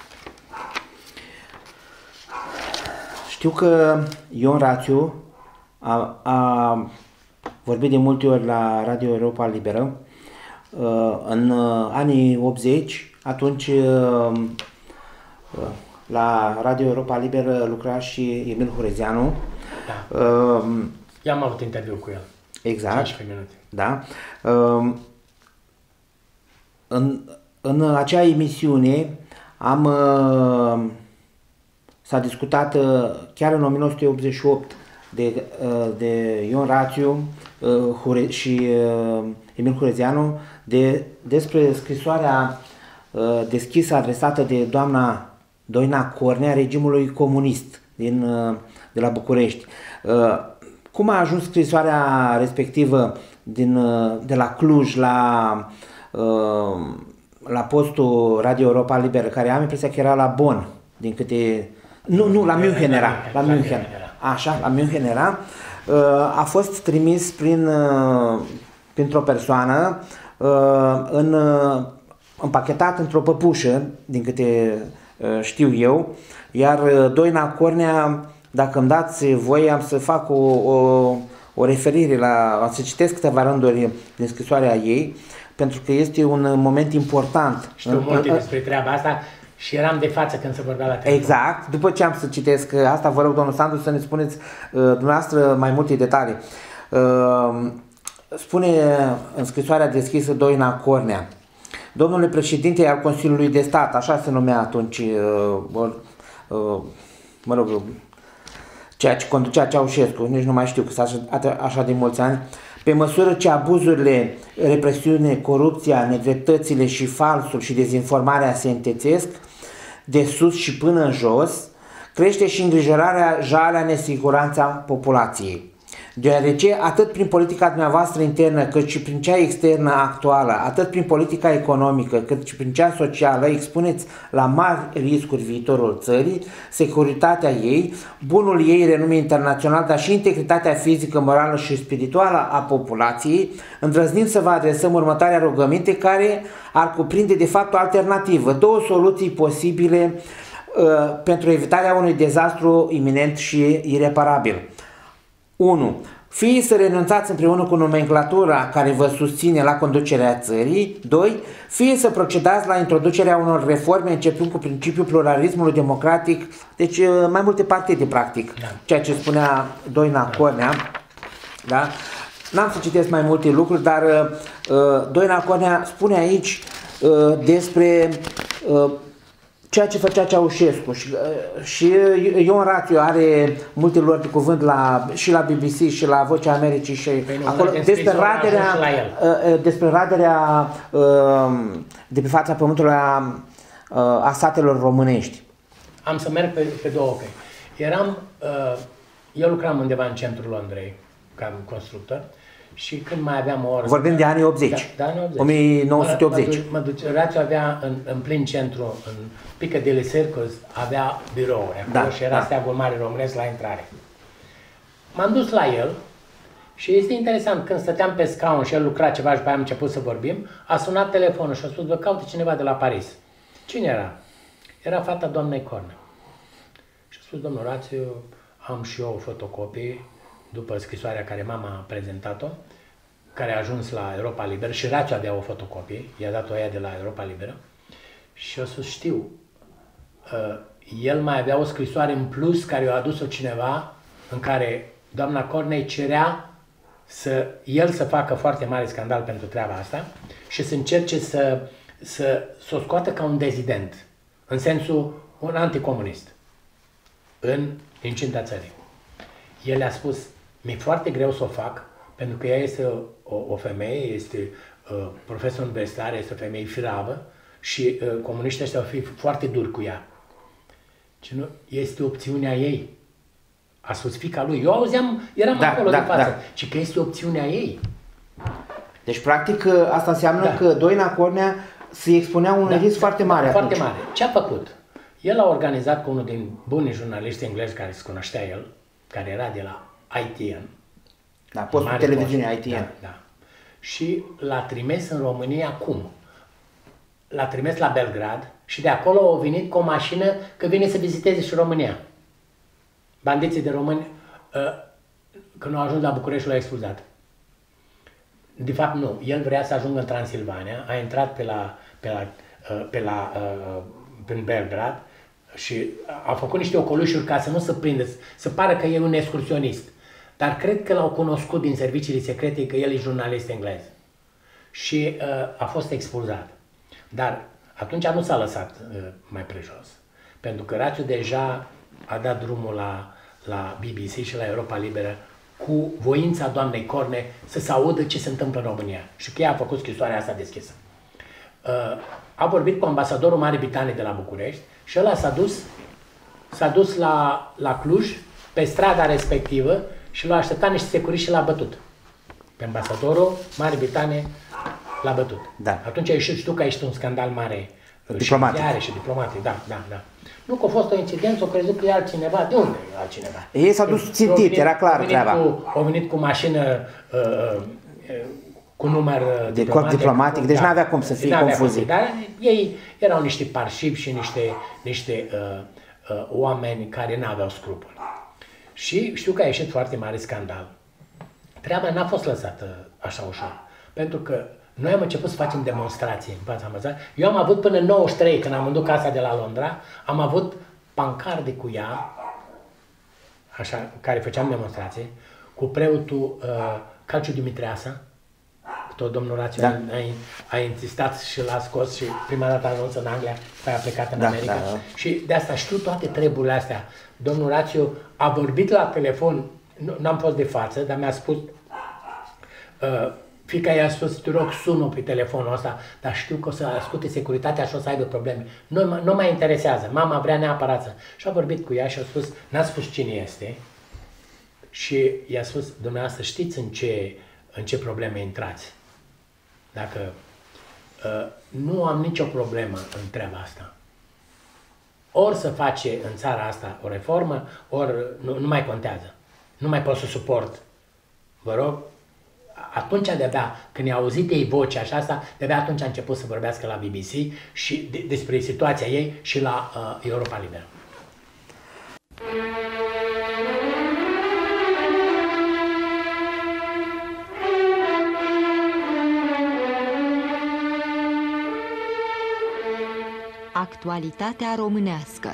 Știu că Ion Rațiu a, a vorbit de multe ori la Radio Europa Liberă. În anii optzeci, atunci la Radio Europa Liberă lucra și Emil Hurezeanu.
Da. Eu am avut interviu cu el.
Exact.
cincisprezece minute.
Da. În, în acea emisiune am s-a discutat chiar în o mie nouă sute optzeci și opt de, de Ion Rațiu și Emil Hurezeanu de, despre scrisoarea deschisă adresată de doamna Doina Cornea regimului comunist din, de la București. Cum a ajuns scrisoarea respectivă din, de la Cluj la, la postul Radio Europa Liberă, care am impresia că era la Bonn, din câte... Nu, nu, la München era. La München. Așa, la München era. A fost trimis prin, printr-o persoană în, împachetat într-o păpușă, din câte știu eu, iar Doina Cornea, dacă îmi dați voie, am să fac o, o, o referire la, am să citesc câteva rânduri din scrisoarea ei, pentru că este un moment important.
Știu multe despre treaba asta și eram de față când se vorbea la telefon.
Exact. După ce am să citesc asta, vă rog, domnul Sandu, să ne spuneți uh, dumneavoastră mai multe detalii. Uh, spune în scrisoarea deschisă Doina Cornea: domnule președinte al Consiliului de Stat, așa se numea atunci, uh, uh, mă rog, ceea ce conducea Ceaușescu, nici nu mai știu că sunt așa, așa de mulți ani, pe măsură ce abuzurile, represiune, corupția, nedreptățile și falsul și dezinformarea se întețesc, de sus și până în jos, crește și îngrijorarea, jalea, nesiguranța populației. Deoarece atât prin politica dumneavoastră internă, cât și prin cea externă actuală, atât prin politica economică, cât și prin cea socială, expuneți la mari riscuri viitorul țării, securitatea ei, bunul ei renume internațional, dar și integritatea fizică, morală și spirituală a populației, îndrăznim să vă adresăm următoarea rugăminte, care ar cuprinde de fapt o alternativă, două soluții posibile uh, pentru evitarea unui dezastru iminent și ireparabil. unu. fie să renunțați împreună cu nomenclatura care vă susține la conducerea țării, doi, fie să procedați la introducerea unor reforme începând cu principiul pluralismului democratic, deci mai multe partide practic, da. Ceea ce spunea Doina da. Cornea, da? N-am să citesc mai multe lucruri, dar uh, Doina Cornea spune aici uh, despre uh, ceea ce făcea Ceaușescu și, uh, și Ion Rațiu are multe lor de cuvânt la, și la B B C și la Vocea Americii și păi nu, acolo despre raderea, uh, despre raderea uh, de pe fața pământului a, uh, a satelor românești.
Am să merg pe, pe două căi. Eram, uh, eu lucram undeva în centrul Londrei ca constructor și când mai aveam o oră...
Vorbim de anii optzeci,
da, da, optzeci.
o mie nouă sute optzeci.
Mă duce, Rațiu avea în, în plin centru, în Piccadilly Circus, avea birouri acolo da, și era da. Steagul Mare Românesc la intrare. M-am dus la el și este interesant, când stăteam pe scaun și el lucra ceva și pe aia am început să vorbim, a sunat telefonul și a spus, vă caute cineva de la Paris. Cine era? Era fata doamnei Cornea. Și a spus, domnul Rațiu, am și eu fotocopii după scrisoarea care mama a prezentat-o, care a ajuns la Europa Liberă și Rațiu avea o fotocopie, i-a dat-o aia de la Europa Liberă și o să știu, uh, el mai avea o scrisoare în plus care i-a adus-o cineva în care doamna Cornei cerea să, el să facă foarte mare scandal pentru treaba asta și să încerce să, să, să o scoată ca un dezident, în sensul un anticomunist, în incinta țării. El a spus, mi-e foarte greu să o fac, pentru că ea este o, o femeie, este uh, profesor universitar, este o femeie firavă și uh, comuniștii ăștia au fi foarte duri cu ea. Și nu, este opțiunea ei. A spus fiica lui. Eu auzeam, eram da, acolo da, de față. Da. Și că este opțiunea ei.
Deci, practic, asta înseamnă da. Că Doina Cornea se expunea un da, risc foarte mare.
Foarte
atunci.
mare. Ce a făcut? El a organizat cu unul din bunii jurnaliști englezi care se cunoștea el, care era de la I T N.
Da, postul televiziunii I T N.
Da, da. Și l-a trimis în România cum? L-a trimis la Belgrad și de acolo au venit cu o mașină că vine să viziteze și România. Bandiții de români, când au ajuns la București, l-au expulzat. De fapt, nu. El vrea să ajungă în Transilvania, a intrat pe la, pe la, pe la, prin Belgrad și a făcut niște ocolușuri ca să nu se prindă, să pară că e un excursionist. Dar cred că l-au cunoscut din serviciile secrete că el e jurnalist englez. Și uh, a fost expulzat. Dar atunci nu s-a lăsat uh, mai prejos. Pentru că Rațiu deja a dat drumul la, la B B C și la Europa Liberă cu voința doamnei Corne să se audă ce se întâmplă în România. Și că ea a făcut scrisoarea asta deschisă. Uh, a vorbit cu ambasadorul Marii Britanii de la București și ăla s-a dus, s-a dus la, la Cluj, pe strada respectivă, și l-a așteptat niște securiști și l-a bătut. Pe ambasadorul Marii Britanie l-a bătut.
Da.
Atunci a ieșit, știu că a ieșit un scandal mare
diplomatic.
Și, și diplomatic, da, da, da. Nu că a fost o incidență, o crezut că e altcineva. De unde e altcineva?
Ei s-a dus țintit, era clar treaba.
Au venit cu mașină uh, uh, cu număr
de
diplomatic.
Corp diplomatic, deci da, nu avea cum să fie confuzii.
Dar ei erau niște parșivi și niște, niște uh, uh, oameni care nu aveau scrupule. Și știu că a ieșit foarte mare scandal. Treaba n-a fost lăsată așa ușor. Pentru că noi am început să facem demonstrații în fața ambasadei. Eu am avut până în nouăzeci și trei, când am vândut casa de la Londra, am avut pancarde cu ea, așa, care făceam demonstrații, cu preotul uh, Calciu Dimitreasa, tot domnul Rațiu da. a, a insistat și l-a scos și prima dată a ajuns în Anglia, pe a plecat în da, America. Da, da. Și de asta știu toate treburile astea. Domnul Rațiu a vorbit la telefon, nu am fost de față, dar mi-a spus, uh, fiica i-a spus, te rog, sună pe telefonul ăsta, dar știu că o să asculte securitatea și o să aibă probleme. Nu, nu mă interesează, mama vrea neapărat să... Și a vorbit cu ea și a spus, n-a spus cine este și i-a spus, dumneavoastră știți în ce, în ce probleme intrați. Dacă uh, nu am nicio problemă în treaba asta. Ori să face în țara asta o reformă, ori nu, nu mai contează. Nu mai pot să suport. Vă rog, atunci de-abia, când i-a auzit ei vocea așa asta, de-abia atunci a început să vorbească la B B C și de, despre situația ei și la uh, Europa Liberă.
Actualitatea românească.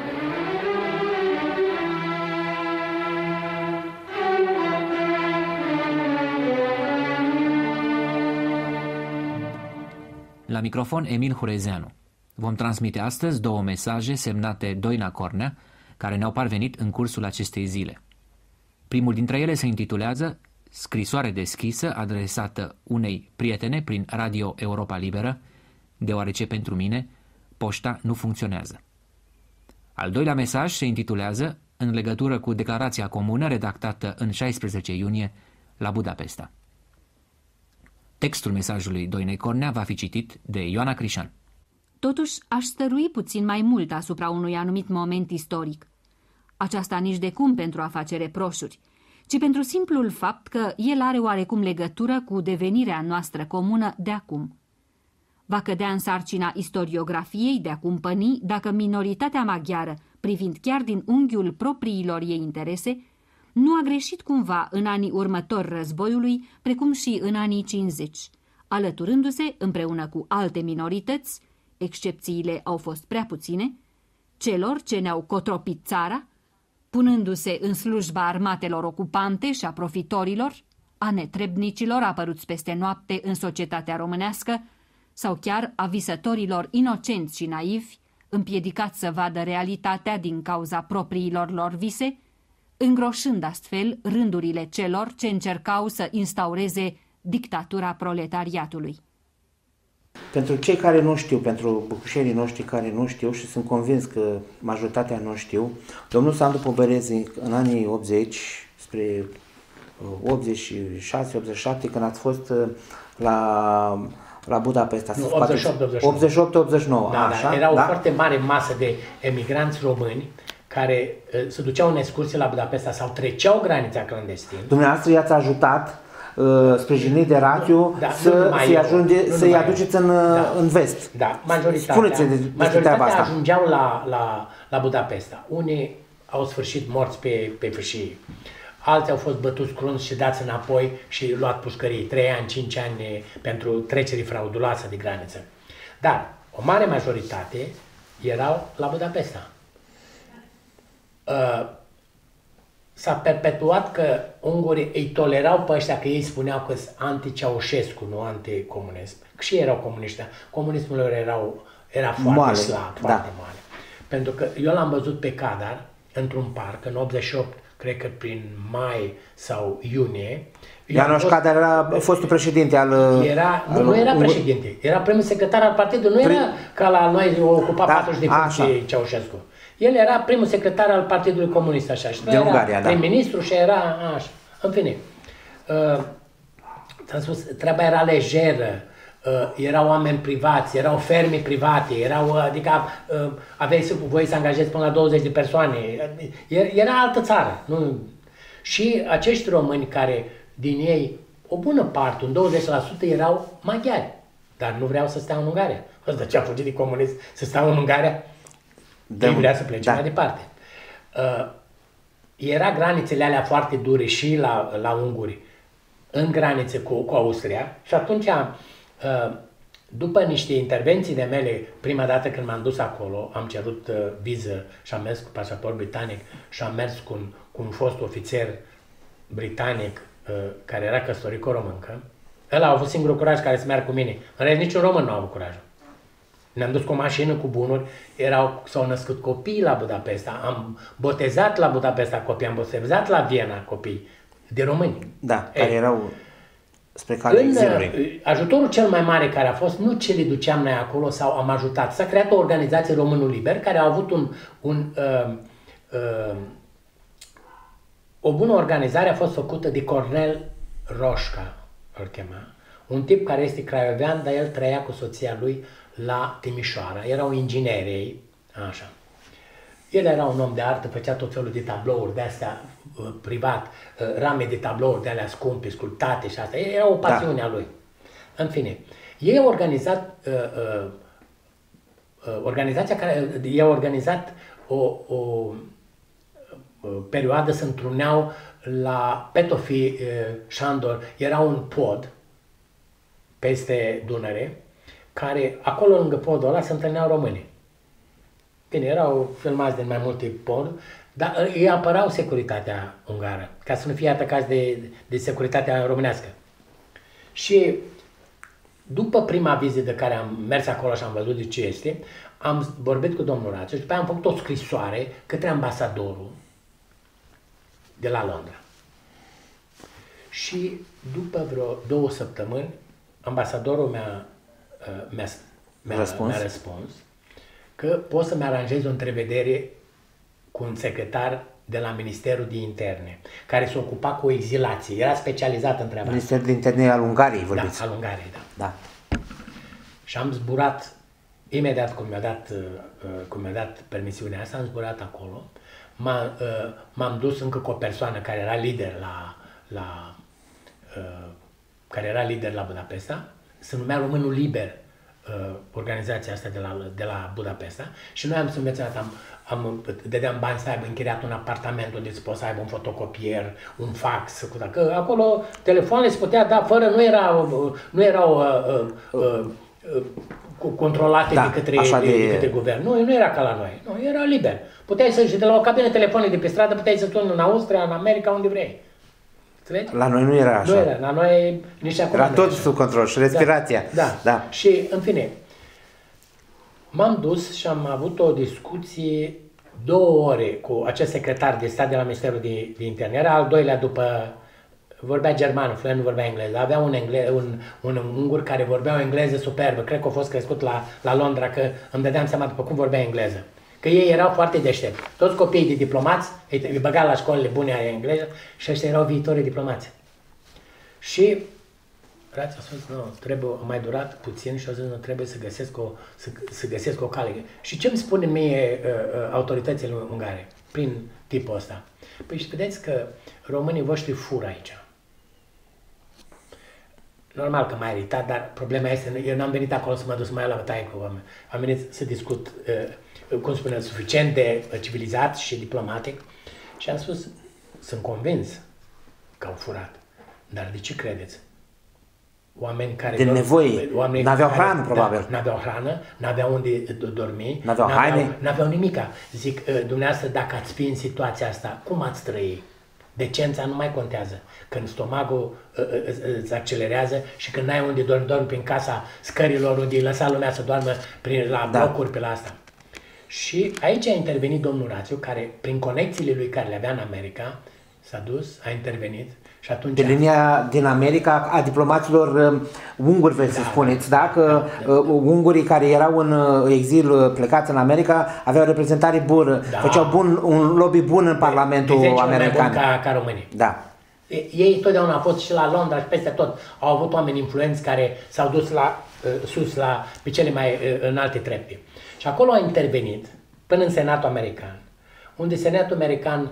La microfon Emil Hurezeanu. Vom transmite astăzi două mesaje semnate Doina Cornea, care ne-au parvenit în cursul acestei zile. Primul dintre ele se intitulează Scrisoare deschisă adresată unei prietene prin Radio Europa Liberă, deoarece pentru mine poșta nu funcționează. Al doilea mesaj se intitulează În legătură cu declarația comună redactată în șaisprezece iunie la Budapesta. Textul mesajului Doinei Cornea va fi citit de Ioana Crișan.
Totuși, aș stărui puțin mai mult asupra unui anumit moment istoric. Aceasta nici de cum pentru a face reproșuri, ci pentru simplul fapt că el are oarecum legătură cu devenirea noastră comună de acum. Va cădea în sarcina istoriografiei de a cumpăni dacă minoritatea maghiară, privind chiar din unghiul propriilor ei interese, nu a greșit cumva în anii următori războiului, precum și în anii cincizeci, alăturându-se împreună cu alte minorități, excepțiile au fost prea puține, celor ce ne-au cotropit țara, punându-se în slujba armatelor ocupante și a profitorilor, a netrebnicilor apăruți peste noapte în societatea românească, sau chiar a visătorilor inocenți și naivi, împiedicați să vadă realitatea din cauza propriilor lor vise, îngroșând astfel rândurile celor ce încercau să instaureze dictatura proletariatului.
Pentru cei care nu știu, pentru bucușenii noștri care nu știu, și sunt convins că majoritatea nu știu, domnul Sandu Poberezi în anii optzeci, spre optzeci și șase optzeci și șapte, când ați fost la, la Budapesta,
nu, optzeci și opt
optzeci și nouă,
da,
așa,
da, era o
da?
foarte mare masă de emigranți români care uh, se duceau în excursie la Budapesta sau treceau granița clandestin.
Dumneavoastră i-ați ajutat, uh, sprijinit de Rațiu, da, să, să-i, ajunge, să-i aduceți în, da. în vest.
Da, majoritatea,
Spuneți de,
majoritatea
asta.
ajungeau la, la, la Budapesta. Unii au sfârșit morți pe, pe fâșii. Alții au fost bătuți crunți și dați înapoi și luat pușcării. trei ani, cinci ani pentru treceri frauduloase de graniță. Dar o mare majoritate erau la Budapesta. Uh, s-a perpetuat că ungurii îi tolerau pe ăștia, că ei spuneau că sunt anti-Ceaușescu, nu anti-comunism. Și ei erau comuniști. Comunismul lor erau, era foarte
moale,
slab,
da.
foarte mare. Pentru că eu l-am văzut pe Cadar într-un parc, în optzeci și opt, cred că prin mai sau iunie.
János Cadar era fostul președinte al...
Era,
al,
nu era președinte, era primul secretar al partidului, nu Pre... era ca la noi o ocupa da, patruzeci de funcții Ceaușescu. El era primul secretar al Partidului Comunist, așa, și
din Ungaria, da.
prim-ministru și era așa. În fine, uh, ți-am spus, treaba era lejeră, uh, erau oameni privați, erau ferme private, erau, adică uh, aveai voie să angajezi până la douăzeci de persoane, era altă țară. Nu? Și acești români care din ei, o bună parte, un douăzeci la sută erau maghiari, dar nu vreau să stea în Ungaria. Ăsta ce a fugit de comunist să stea în Ungaria? Ei vrea să plece da. mai departe. Uh, era granițele alea foarte dure și la, la unguri, în granițe cu, cu Austria, și atunci, uh, după niște intervenții de mele, prima dată când m-am dus acolo, am cerut uh, viză și am mers cu pașaport britanic și am mers cu un, cu un fost ofițer britanic uh, care era căsătorit cu o româncă. Ăla a avut singurul curaj care să meargă cu mine. În rest, niciun român nu a avut curajul. Ne-am dus cu o mașină, cu bunuri, erau, s-au născut copii la Budapesta, am botezat la Budapesta copii, am botezat la Viena copii de români.
Da, Ei, care erau spre calea exilului.
Ajutorul cel mai mare care a fost, nu ce le duceam noi acolo sau am ajutat, s-a creat o organizație Românul Liber care a avut un, un, uh, uh, o bună organizare, a fost făcută de Cornel Roșca, îl chema, un tip care este craiovean, dar el trăia cu soția lui la Timișoara, erau ingineri ei, așa. El era un om de artă, făcea tot felul de tablouri de astea uh, privat, uh, rame de tablouri de alea scumpe, sculptate și astea, era o pasiune da. a lui. În fine, ei au organizat, uh, uh, uh, organizația care, ei au organizat o, o uh, perioadă, se întruneau la Petofi uh, Șandor, era un pod peste Dunăre, care acolo lângă podul ăla se întâlneau români. Bine, erau filmați din mai multe poruri, dar ei apărau securitatea ungară, ca să nu fie atacați de, de securitatea românească. Și după prima vizită care am mers acolo și am văzut de ce este, am vorbit cu domnul Rațiu și după aia am făcut o scrisoare către ambasadorul de la Londra. Și după vreo două săptămâni, ambasadorul mi-a, mi-a, mi-a,
răspuns.
mi-a răspuns că pot să-mi aranjez o întrevedere cu un secretar de la Ministerul de Interne, care se ocupa cu exilație, era specializat în treaba.
Ministerul de Interne al Ungariei, vorbiți?
Da, al Ungariei, da.
Da.
Și am zburat, imediat cum mi-a dat, cum mi-a dat permisiunea asta, am zburat acolo. M-am dus încă cu o persoană care era lider la, la, care era lider la Budapesta, se numea Românul Liber, organizația asta de la, de la Budapesta, și noi am subvenționat, am, am, dădeam bani să aibă închiriat un apartament unde se poate să aibă un fotocopier, un fax, că acolo telefoanele se putea da fără, nu erau, nu erau uh, uh, uh, uh, controlate
da,
de, către, de, de... de către guvern. Nu, nu era ca la noi, nu, era liber. Puteai să, și de la o cabină telefonică de pe stradă, puteai să suni în Austria, în America, unde vrei. Înțelegi?
La noi nu era așa.
Nu era, la noi nici acum.
Era tot sub control și respirația.
Da, da. da. Și, în fine, m-am dus și am avut o discuție două ore cu acest secretar de stat de la Ministerul de, de Interne. Era al doilea după, vorbea germană, fluent, nu vorbea engleză. Avea un, engle, un, un ungur care vorbea o engleză superbă. Cred că a fost crescut la, la Londra, că îmi dădeam seama după cum vorbea engleză. Că ei erau foarte deștepți. Toți copiii de diplomați îi băga la școlile bune ale engleză și ăștia erau viitorii diplomați. Și Rațiu a spus, nu, trebuie, a mai durat puțin și a zis, nu, trebuie să găsesc o, să, să găsesc o cale. Și ce îmi spune mie uh, uh, autoritățile ungare prin tipul ăsta? Păi și vedeți că românii voștri fură aici. Normal că m-a iritat, dar problema este, eu n-am venit acolo să mă duc să mă iau la bătaie cu oameni. Am venit să discut, uh, cum spune, suficient de civilizat și diplomatic și am spus, sunt convins că au furat. Dar de ce credeți? Oameni care...
De nevoie. N-aveau hrană, probabil.
Da, n-aveau hrană, n-aveau unde dormi.
N-aveau haine.
N-aveau nimica. Zic, dumneavoastră, dacă ați fi în situația asta, cum ați trăi? Decența nu mai contează. Când stomacul îți accelerează și când n-ai unde dormi, dormi prin casa scărilor, unde îi lăsa lumea să doarmă prin, la
da.
blocuri pe la asta. Și aici a intervenit domnul Rațiu, care, prin conexiile lui care le avea în America, s-a dus, a intervenit. Și atunci
de linia din America a diplomaților uh, unguri, veți da, să spuneți, da? Că da, da. Uh, ungurii care erau în uh, exil uh, plecați în America aveau reprezentare bună, da. Făceau bun, un lobby bun în Parlamentul de american.
Ca, ca românii.
Da.
Ei totdeauna au fost și la Londra și peste tot. Au avut oameni influenți care s-au dus la, uh, sus, la, pe cele mai uh, înalte trepte. Și acolo a intervenit până în Senatul American, unde Senatul American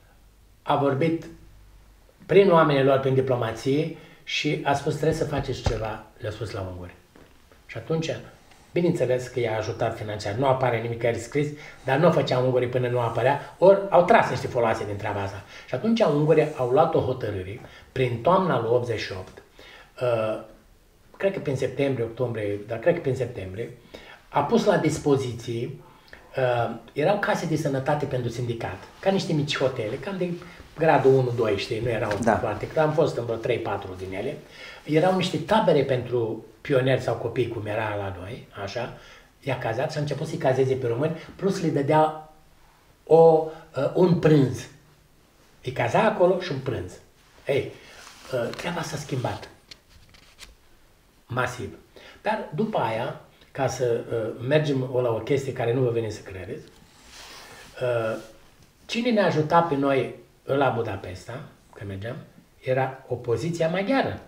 a vorbit prin oamenii lor, prin diplomație și a spus, trebuie să faceți ceva, le-a spus la unguri. Și atunci, bineînțeles că i-a ajutat financiar, nu apare nimic care scris, dar nu o făceau ungurii până nu apărea, ori au tras niște foloase din treaba asta. Și atunci ungurii au luat o hotărâre, prin toamna lui optzeci și opt, uh, cred că prin septembrie, octombrie, dar cred că prin septembrie, a pus la dispoziție, uh, erau case de sănătate pentru sindicat, ca niște mici hotele, cam de gradul unu doi, știi, nu erau da. Foarte, că am fost în vreo trei patru din ele. Erau niște tabere pentru pionieri sau copii, cum era la noi, așa, i-a cazat și a început să-i cazeze pe români, plus le dădea o, uh, un prânz. Îi caza acolo și un prânz. Ei, uh, treaba s-a schimbat. Masiv. Dar după aia, ca să uh, mergem la o chestie care nu vă veni să credeți, uh, cine ne ajuta pe noi la Budapesta, când mergeam, era opoziția maghiară.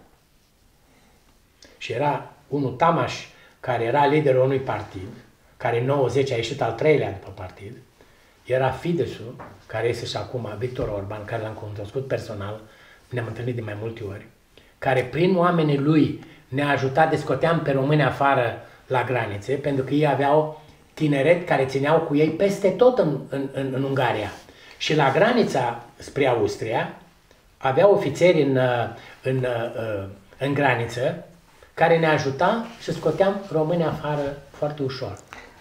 Și era unul Tamaș, care era liderul unui partid, care în nouăzeci a ieșit al treilea după partid, era Fidesz-ul, care este și acum Victor Orban, care l-am cunoscut personal, ne-am întâlnit de mai multe ori, care prin oamenii lui ne-a ajutat de scoteam pe români afară la granițe, pentru că ei aveau tineret care țineau cu ei peste tot în, în, în, în Ungaria. Și la granița spre Austria avea ofițeri în, în, în graniță care ne ajuta și scoteam românii afară foarte ușor.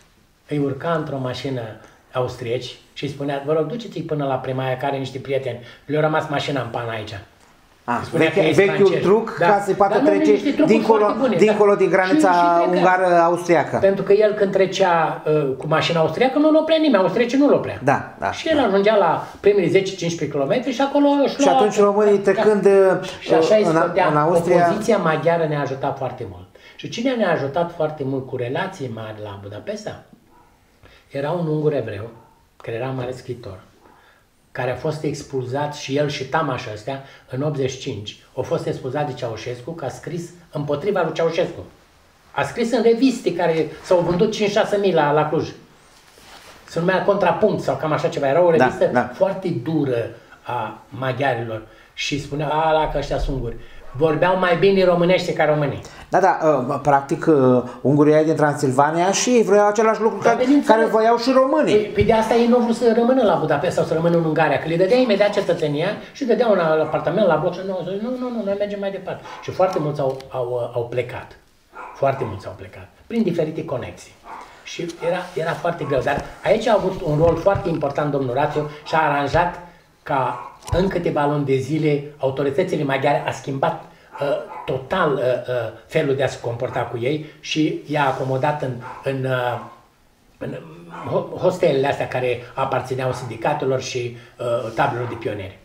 îi urca într-o mașină austrieci și îi spunea, vă rog, duceți-i până la Primaia, care are niște prieteni, le-a rămas mașina în pan aici.
Ah, veche, vechiul truc
da.
ca să poată
Dar
trece dincolo, bune, dincolo da. din granița ungară-austriacă.
Pentru că el când trecea uh, cu mașina austriacă nu-l oprea nimeni, austriecii nu-l oprea.
Da, da,
și el
da.
ajungea la primii zece cincisprezece kilometri și acolo își lua...
Și atunci românii trecând
da. Și așa îi
în, în Austria...
opoziția maghiară ne-a ajutat foarte mult. Și cine ne-a ajutat foarte mult cu relații mari la Budapesta? Era un ungur evreu, care era mare scriitor, care a fost expulzat și el și tamașa ăstea în optzeci și cinci. A fost expulzat de Ceaușescu, că a scris împotriva lui Ceaușescu. A scris în reviste care s-au vândut cinci șase mii la, la Cluj. Se numea Contrapunct sau cam așa ceva. Era o revistă da, da. foarte dură a maghiarilor și spunea, ala că ăștia sunt unguri. Vorbeau mai bine românește ca românii.
Da, da, uh, practic uh, ungurii din Transilvania și ei vreau același lucru da, care, care voiau și românii.
Păi, păi de asta ei nu au vrut să rămână la Budapesta sau să rămână în Ungaria, că le dădea imediat cetățenia și dădea un apartament la bloc și nu, nu, nu, nu, noi mergem mai departe. Și foarte mulți au, au, au plecat. Foarte mulți au plecat, prin diferite conexii. Și era, era foarte greu, dar aici a avut un rol foarte important domnul Rațiu și a aranjat ca în câteva luni de zile autoritățile maghiare a schimbat uh, total uh, uh, felul de a se comporta cu ei și i-a acomodat în, în, uh, în hostelele astea care aparțineau sindicatelor și uh, tablelor de pionieri.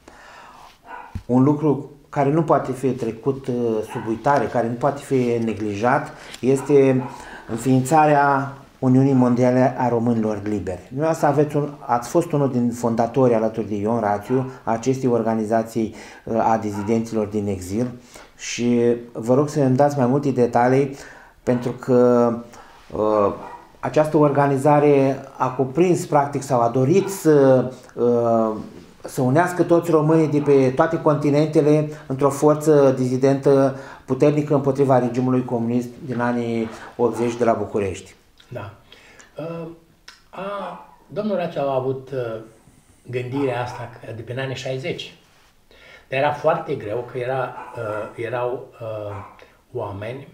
Un lucru care nu poate fi trecut uh, sub uitare, care nu poate fi neglijat, este înființarea Uniunii Mondiale a Românilor Liberi. Dumneavoastră aveți un, ați fost unul din fondatorii alături de Ion Rațiu a acestei organizații a dizidenților din exil și vă rog să îmi dați mai multe detalii pentru că uh, această organizare a cuprins practic sau a dorit să, uh, să unească toți românii de pe toate continentele într-o forță dizidentă puternică împotriva regimului comunist din anii optzeci de la București.
Da. Uh, a, domnul Rațiu a avut uh, gândirea asta de pe anii șaizeci. Dar era foarte greu că era, uh, erau uh, oameni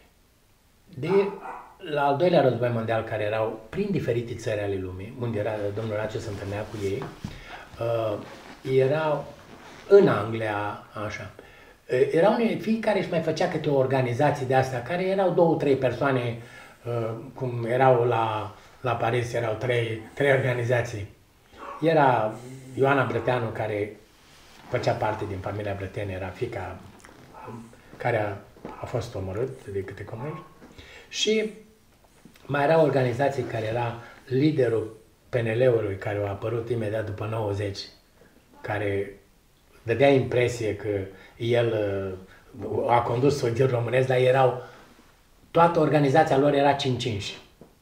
de la al doilea război mondial care erau prin diferite țări ale lumii, unde era domnul Rațiu se întâlnea cu ei, uh, erau în Anglia, așa. Uh, erau fiecare își mai făcea câte o organizație de astea, care erau două, trei persoane. Uh, cum erau la, la Paris, erau trei, trei organizații. Era Ioana Brăteanu, care făcea parte din familia Brăten, era fiica care a, a fost omorât de câte comuniști. Și mai era o organizație care era liderul P N L-ului, care a apărut imediat după nouăzeci, care dădea impresie că el uh, a condus sodil românesc, dar erau toată organizația lor era cinci-cinci.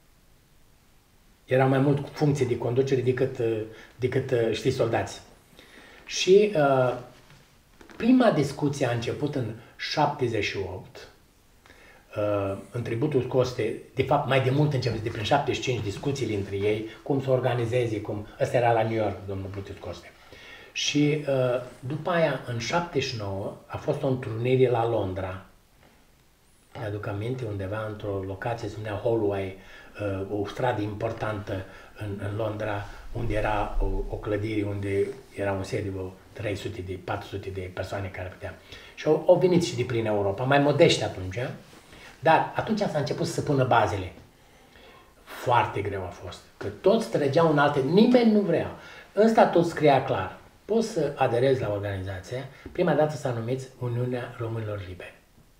Erau mai mult funcții de conducere decât, decât știi, soldați. Și uh, prima discuție a început în șaptezeci și opt, uh, în tributul Coste, de fapt mai de mult început, de prin șaptezeci și cinci discuțiile între ei, cum să organizeze, cum... Ăsta era la New York, domnul Brutus Coste. Și uh, după aia, în șaptezeci și nouă, a fost o întrunire la Londra. Mi-aduc aminte, undeva într-o locație, se numea Holloway, uh, o stradă importantă în, în Londra, unde era o, o clădire, unde era un sediu trei sute de, patru sute de persoane care putea. Și au, au venit și de prin Europa, mai modești atunci, dar atunci s-a început să se pună bazele. Foarte greu a fost, că toți trăgeau în alte, nimeni nu vrea. În statut scria clar, poți să aderezi la organizația, prima dată s-a numit Uniunea Românilor Liberi.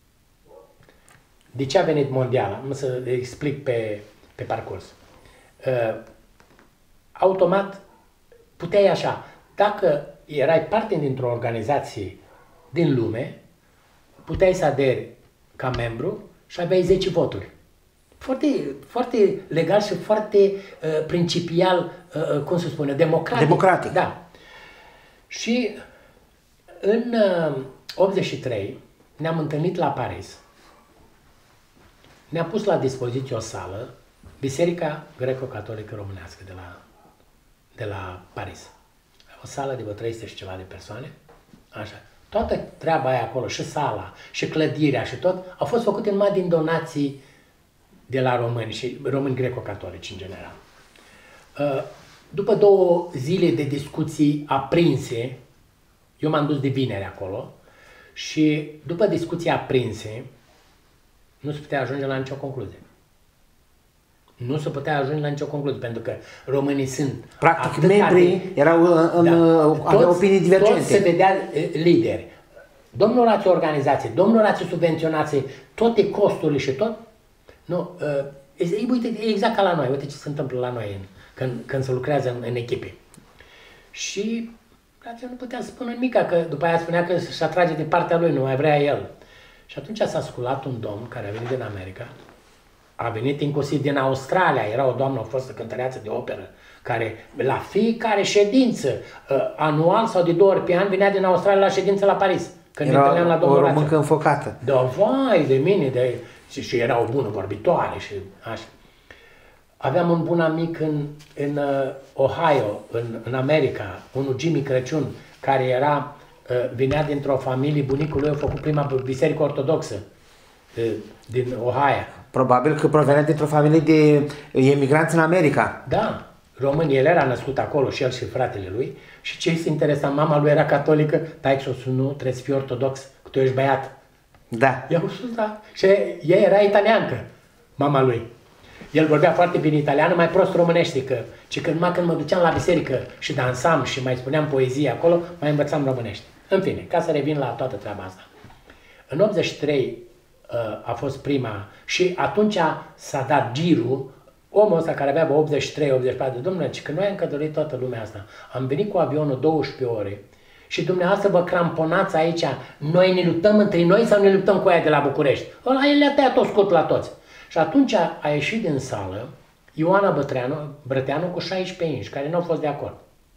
De ce a venit mondială? Am să explic pe, pe parcurs. Uh, automat puteai așa, dacă erai parte dintr-o organizație din lume, puteai să aderi ca membru și aveai zece voturi. Foarte, foarte legal și foarte uh, principial, uh, cum se spune, democratic.
Democratic.
Da. Și în uh, optzeci și trei ne-am întâlnit la Paris. Ne-a pus la dispoziție o sală, Biserica Greco-Catolică Românească de la, de la Paris. O sală de vreo trei sute și ceva de persoane. Așa. Toată treaba aia acolo, și sala, și clădirea, și tot, au fost făcute numai din donații de la români și români greco-catolici în general. După două zile de discuții aprinse, eu m-am dus de vineri acolo și după discuții aprinse, nu se putea ajunge la nicio concluzie. Nu se putea ajunge la nicio concluzie, pentru că românii sunt...
Practic, membrii de... erau în, da. aveau opinii divergente.
Toți se vedea lideri. Domnul Orațiu organizație, domnul Orațiu subvenționație, toate costurile și tot. Nu, uite, exact ca la noi, uite ce se întâmplă la noi în, când, când se lucrează în, în echipe. Și Orațiu nu putea spune nimic, că după aia spunea că se atrage de partea lui, nu mai vrea el. Și atunci s-a sculat un domn care a venit din America, a venit inclusiv din Australia, era o doamnă, o fostă cântăreață de operă, care la fiecare ședință, anual sau de două ori pe an, venea din Australia la ședință la Paris. Când
era
ne întâlneam la domnul
o româncă înfocată.
Da, vai de mine, de... Și, și era o bună vorbitoare și așa. Aveam un bun amic în, în uh, Ohio, în, în America, unul Jimmy Crăciun, care era, uh, venea dintr-o familie, bunicul lui a făcut prima biserică ortodoxă uh, din Ohio.
Probabil că provenea dintr-o familie de emigranți în America.
Da, român, el era născut acolo și el și fratele lui. Și ce este interesant, mama lui era catolică, taică-o nu, trebuie să fii ortodox, că tu ești băiat.
Da.
I-au spus, da. Și ea era italiancă, mama lui. El vorbea foarte bine italiană, mai prost românește, că, ci că numai când mă duceam la biserică și dansam și mai spuneam poezie acolo, mai învățam românește. În fine, ca să revin la toată treaba asta. În optzeci și trei uh, a fost prima și atunci s-a dat girul, omul ăsta care avea optzeci și trei optzeci și patru, domnule, că noi am călătorit toată lumea asta. Am venit cu avionul douăsprezece ore și dumneavoastră vă cramponați aici, noi ne luptăm între noi sau ne luptăm cu aia de la București? Ăla el le-a tăiat tot scot la toți. Și atunci a ieșit din sală Ioana Bătreanu, Brăteanu cu șaisprezece inși, care nu au fost de acord.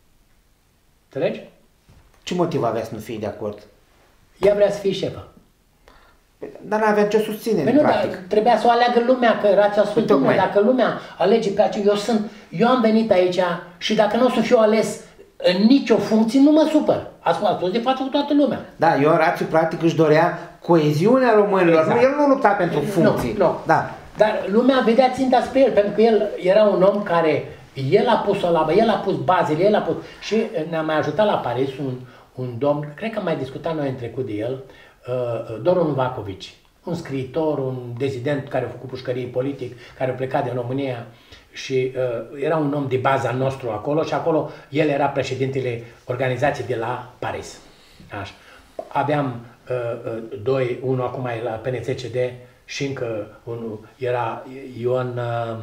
Înțelegi?
Ce motiv avea să nu fie de acord?
Ea vrea să fie șefă.
Dar nu avea ce susține,
Păi nu,
practic.
dar trebuia să o aleagă lumea, că era ce a spus lumea. Dacă lumea alege pe aceea, eu sunt, eu am venit aici și dacă nu o să fiu ales în nicio funcție, nu mă supăr. A spus de față cu toată lumea.
Da, Ion Rațiu practic își dorea coeziunea românilor. Exact. Nu, el nu lupta pentru funcții.
Nu, nu.
Da.
Dar lumea vedea ținta spre el, pentru că el era un om care, el a pus-o la, el a pus bazele, el a pus... Și ne-a mai ajutat la Paris un, un domn, cred că am mai discutat noi în trecut de el, uh, Doron Vacovici, un scriitor, un dezident care a făcut pușcărie politic, care a plecat din România și uh, era un om de baza nostru acolo și acolo el era președintele organizației de la Paris. Așa. Aveam uh, doi, unul acum e la P N C C D și încă unul era Ion, uh,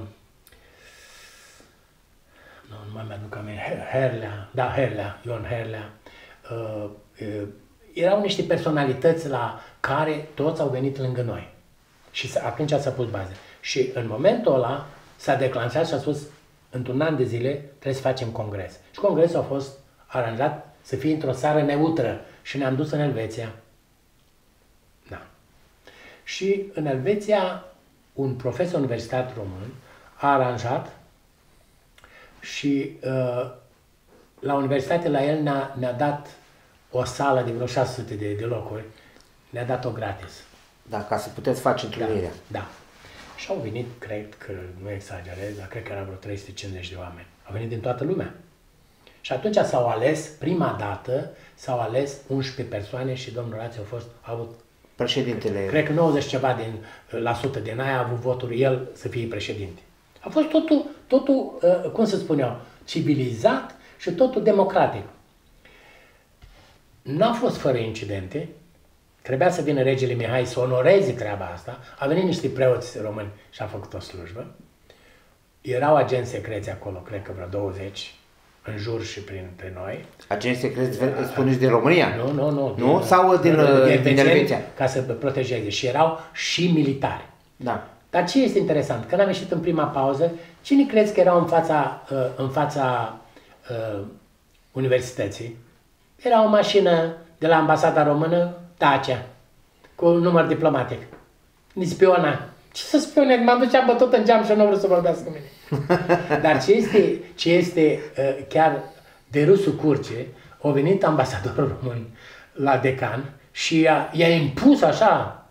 nu, nu mai mi-aduc aminte, Herlea, da, Herlea, Ion Herlea. Uh, uh, erau niște personalități la care toți au venit lângă noi. Și atunci s-a pus bază. Și în momentul ăla s-a declanșat și a spus, într-un an de zile trebuie să facem congres. Și congresul a fost aranjat să fie într-o țară neutră și ne-am dus în Elveția. Da. Și în Elveția un profesor universitar român a aranjat și uh, la universitate la el ne-a, ne-a dat o sală de vreo șase sute de, de locuri, ne-a dat-o gratis.
Da, ca să puteți face întâlnirea.
Da, da. Și au venit, cred că, nu exagerez, dar cred că era vreo trei sute cincizeci de oameni. Au venit din toată lumea. Și atunci s-au ales, prima dată, s-au ales unsprezece persoane și domnul Rațiu a fost, a avut,
președintele.
Cred, cred că nouăzeci ceva din, la sută din aia a avut votul el să fie președinte. A fost totul, totul uh, cum să spun eu, civilizat și totul democratic. N-a fost fără incidente. Trebuia să vină regele Mihai să onoreze treaba asta. A venit niște preoți români și a făcut o slujbă. Erau agenți secreți acolo, cred că vreo douăzeci, în jur și printre noi.
Agenți secreți, spuneți din România?
Nu, nu, nu.
Nu? Din, Sau din, din, din Elveția?
Ca să protejeze. Și erau și militari.
Da.
Dar ce este interesant? Când am ieșit în prima pauză, cine crezi că erau în fața, în fața uh, universității? Era o mașină de la ambasada română, Dacia, cu un număr diplomatic. Ni spiona. Ce să spione? M-am dus și am bătut în geam și nu vreau să vorbească cu mine. Dar ce este, ce este uh, chiar de râsul curce, a venit ambasadorul român la decan și i-a, i-a impus așa.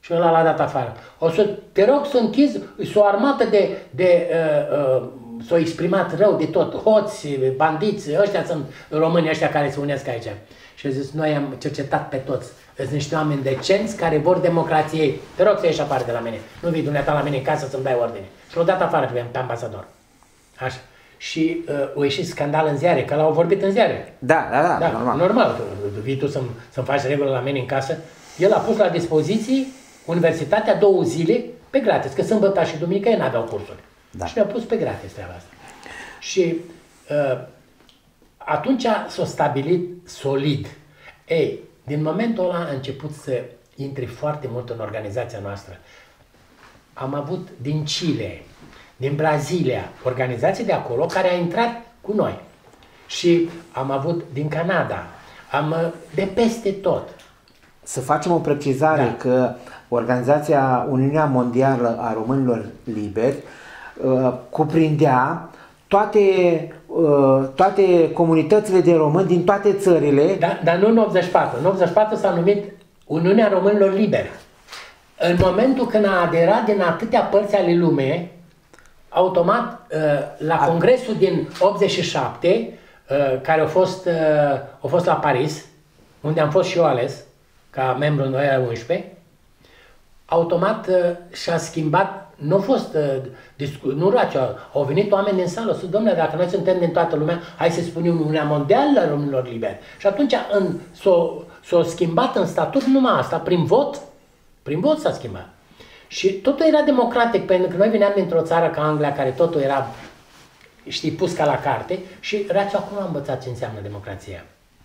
Și ăla l-a dat afară. O să te rog să închizi, să o armată de, de uh, uh, s-o exprimat rău de tot, hoți, bandiți, ăștia sunt românii ăștia care se unesc aici. Și a zis, noi am cercetat pe toți. Sunt niște oameni decenți care vor democrației. Te rog să ieși afară de la mine. Nu vii dumneata la mine în casă să-mi dai ordine. Și l-au dat afară pe, pe ambasador. Așa. Și uh, a ieșit scandal în ziare, că l-au vorbit în ziare.
Da, da, da,
da
normal.
Normal, că vii tu să-mi, să-mi faci regulă la mine în casă. El a pus la dispoziție universitatea două zile pe gratis, că sâmbătă și duminică ei n-aveau cursuri. Da. Și ne-au pus pe gratis treaba asta. Și uh, atunci s-a stabilit solid. Ei, din momentul ăla a început să intre foarte mult în organizația noastră. Am avut din Chile, din Brazilia, organizații de acolo care a intrat cu noi. Și am avut din Canada, am de peste tot.
Să facem o precizare da. Că Organizația Uniunea Mondială a Românilor Liberi uh, cuprindea toate, uh, toate comunitățile de români din toate țările.
Da, dar nu în optzeci și patru. În optzeci și patru s-a numit Uniunea Românilor Liberi. În momentul când a aderat din atâtea părți ale lumii, automat, uh, la a... congresul din optzeci și șapte, uh, care a fost, uh, a fost la Paris, unde am fost și eu ales, ca membru în două mii unsprezece, automat uh, și-a schimbat, nu a fost, uh, nu rațiu, au venit oameni din sală, să domnule, dacă noi suntem din toată lumea, hai să spunem Uniunea Mondială a Românilor Liberi. Și atunci s-a schimbat în statut numai asta, prin vot, prin vot s-a schimbat. Și totul era democratic, pentru că noi veneam dintr-o țară ca Anglia, care totul era, știi, pus ca la carte, și rațiu acum am învățat ce înseamnă democrația.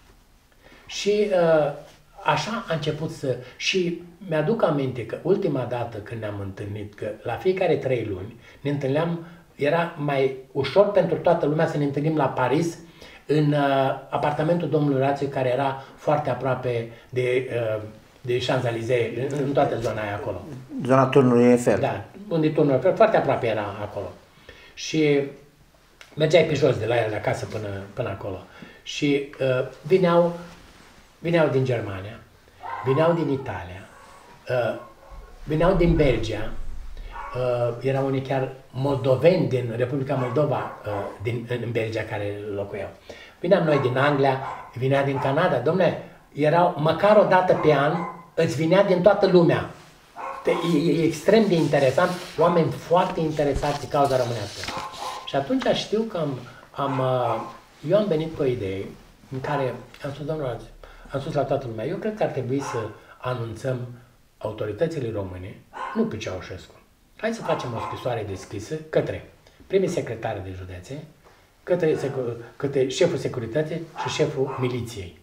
Și uh, așa a început să... Și mi-aduc aminte că ultima dată când ne-am întâlnit, că la fiecare trei luni ne întâlneam, era mai ușor pentru toată lumea să ne întâlnim la Paris, în uh, apartamentul domnului Rațiu, care era foarte aproape de, uh, de Champs-Élysées, în, în toată zona aia acolo.
Zona turnului Eiffel.
Da, unde turnul Eiffel, foarte aproape era acolo. Și mergeai pe jos de la el de acasă până, până acolo. Și uh, vineau Vineau din Germania, vineau din Italia, uh, vineau din Belgia, uh, erau unii chiar moldoveni din Republica Moldova, uh, din, în Belgia, care locuiau. Vineam noi din Anglia, vinea din Canada, dom'le, erau măcar o dată pe an, îți vinea din toată lumea. E, e extrem de interesant, oameni foarte interesați de cauza românească. Și atunci știu că am, am, eu am venit cu o idee în care am spus, domnule, am spus la toată lumea, eu cred că ar trebui să anunțăm autoritățile române, nu pe Ceaușescu. Hai să facem o scrisoare deschisă către primii secretari de județe, către, către șeful securității și șeful miliției.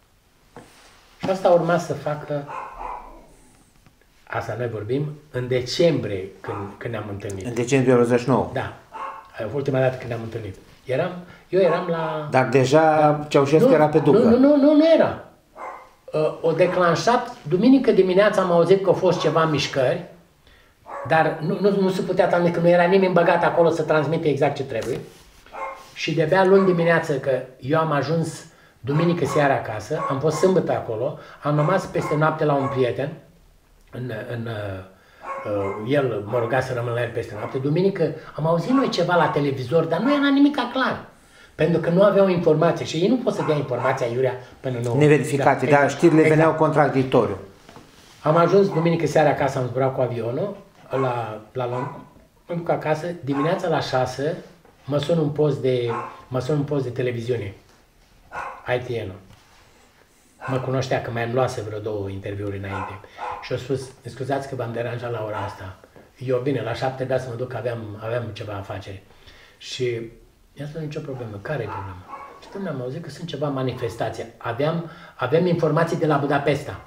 Și asta urma să facă, asta noi vorbim, în decembrie, când, când ne-am întâlnit.
În decembrie optzeci și nouă.
Da, ultima dată când ne-am întâlnit. Eram, eu eram la...
Dar deja Ceaușescu
nu,
era pe ducă.
Nu, nu, nu, nu era. O declanșat, duminică dimineața am auzit că au fost ceva mișcări, dar nu, nu, nu se putea transmite, că nu era nimeni băgat acolo să transmite exact ce trebuie. Și de-abia luni dimineață, că eu am ajuns duminică seara acasă, am fost sâmbătă acolo, am rămas peste noapte la un prieten, în, în, uh, el mă ruga să rămân la el peste noapte, duminică am auzit noi ceva la televizor, dar nu era nimic clar. Pentru că nu aveau informație și ei nu pot să dea informația iurea până nu...
Neverificate, da, dar exact, știrile exact. Veneau contradictoriu.
Am ajuns duminică seara acasă, am zburat cu avionul, la, la Londra, mă duc acasă, dimineața la șase mă sun un post de, mă sun un post de televiziune, I T N-ul. Mă cunoștea că mai îmi luase vreo două interviuri înainte. Și a spus, scuzați că v-am deranjat la ora asta. Eu, bine, la șapte trebuia să mă duc, aveam, aveam ceva afaceri. Și i-am spus, nicio problemă. Care e problema? Și domnule, am auzit că sunt ceva manifestații. Aveam, aveam informații de la Budapesta.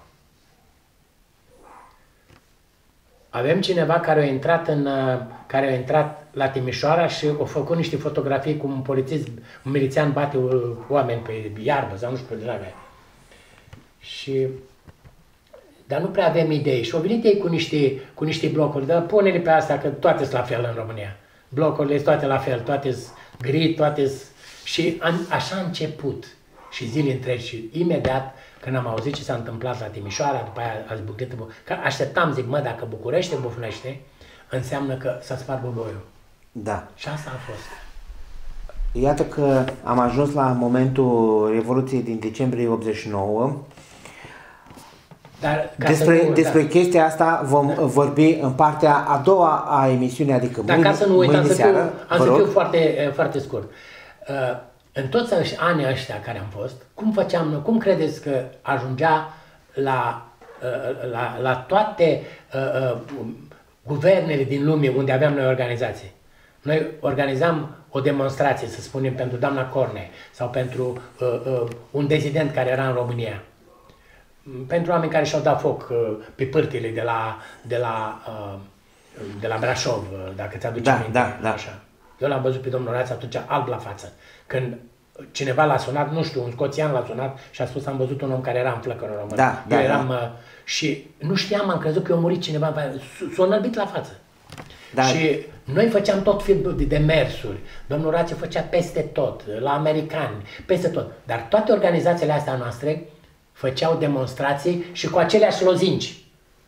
Avem cineva care a intrat, în, care a intrat la Timișoara și a făcut niște fotografii cu un polițist, un milițian bate oameni pe iarbă sau nu știu pe dragă. Și, dar nu prea avem idei. Și au venit ei cu niște, cu niște blocuri, dar pune-le pe asta, că toate sunt la fel în România. Blocurile sunt toate la fel, toate sunt gri, toate sunt... Și a, așa a început. Și zile întregi și imediat când am auzit ce s-a întâmplat la Timișoara, după aia a zbucnit, că așteptam, zic, mă, dacă București bufnește, înseamnă că s-a spart buboiul.
Da.
Și asta a fost.
Iată că am ajuns la momentul Revoluției din decembrie optzeci și nouă.
Dar,
despre
nu,
despre
da.
chestia asta vom da. vorbi în partea a doua a emisiunii, adică
Dar
mâine,
ca să nu uitam, să
seară,
fiu, am să fiu foarte, foarte scurt. Uh, în toți anii ăștia care am fost, cum făceam, cum credeți că ajungea la, uh, la, la toate uh, uh, guvernele din lume unde aveam noi organizații? Noi organizam o demonstrație, să spunem, pentru doamna Corne sau pentru uh, uh, un dezident care era în România. Pentru oameni care și-au dat foc uh, pe pârtile de la, de la, uh, de la Brașov, uh, dacă ți-aduce
da,
aminte.
Da, da.
Așa. Eu l-am văzut pe domnul Raț atunci alb la față. Când cineva l-a sunat, nu știu, un scoțian l-a sunat și a spus, am văzut un om care era în flăcări român.
Da,
eu
da,
eram,
da.
Uh, și nu știam, am crezut că eu murit cineva, s-a înălbit la față.
Da.
Și noi făceam tot felul de demersuri. Domnul Rațe făcea peste tot, la americani, peste tot. Dar toate organizațiile astea noastre făceau demonstrații și cu aceleași lozinci.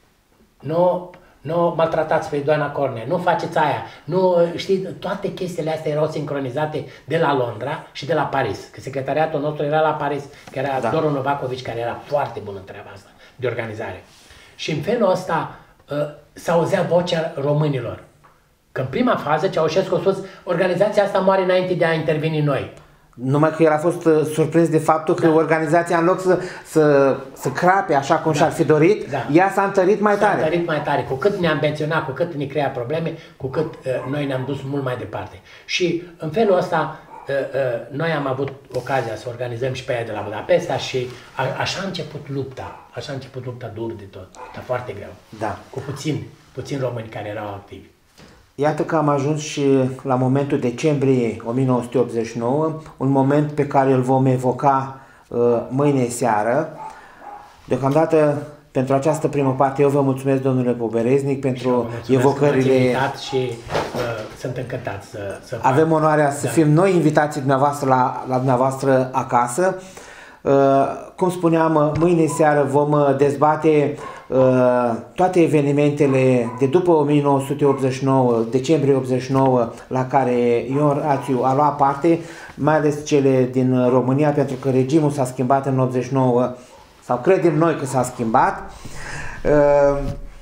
Nu, nu maltratați pe doamna Corne, nu faceți aia, nu, știi, toate chestiile astea erau sincronizate de la Londra și de la Paris. Că secretariatul nostru era la Paris, că era da. Doru Novakovici, care era foarte bun în treaba asta de organizare. Și în felul ăsta uh, s-auzea vocea românilor. Că în prima fază Ceaușescu a spus, organizația asta moare înainte de a interveni noi.
Numai că el a fost uh, surprins de faptul că da. organizația, în loc să, să, să crape așa cum da. și-ar fi dorit, da. ea s-a întărit mai tare.
S-a întărit mai tare. Cu cât ne-am menționat, cu cât ne crea probleme, cu cât uh, noi ne-am dus mult mai departe. Și în felul ăsta, uh, uh, noi am avut ocazia să organizăm și pe aia de la Budapesta și a, așa a început lupta. Așa a început lupta dur de tot, dar foarte greu.
Da.
Cu puțin, puțin români care erau activi.
Iată că am ajuns și la momentul decembrie o mie nouă sute optzeci și nouă, un moment pe care îl vom evoca uh, mâine seară. Deocamdată, pentru această primă parte, eu vă mulțumesc, domnule Pobereznic, pentru evocările...
Și uh, sunt încântat să, să
Avem
fac.
onoarea să da. fim noi invitații dumneavoastră la, la dumneavoastră acasă. Uh, cum spuneam, mâine seară vom dezbate uh, toate evenimentele de după o mie nouă sute optzeci și nouă, decembrie optzeci și nouă, la care Ion Rațiu a luat parte, mai ales cele din România, pentru că regimul s-a schimbat în optzeci și nouă, sau credem noi că s-a schimbat. Uh,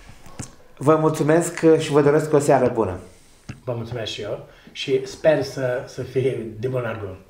vă mulțumesc și vă doresc o seară bună.
Vă mulțumesc și eu și sper să, să fie de bun augur.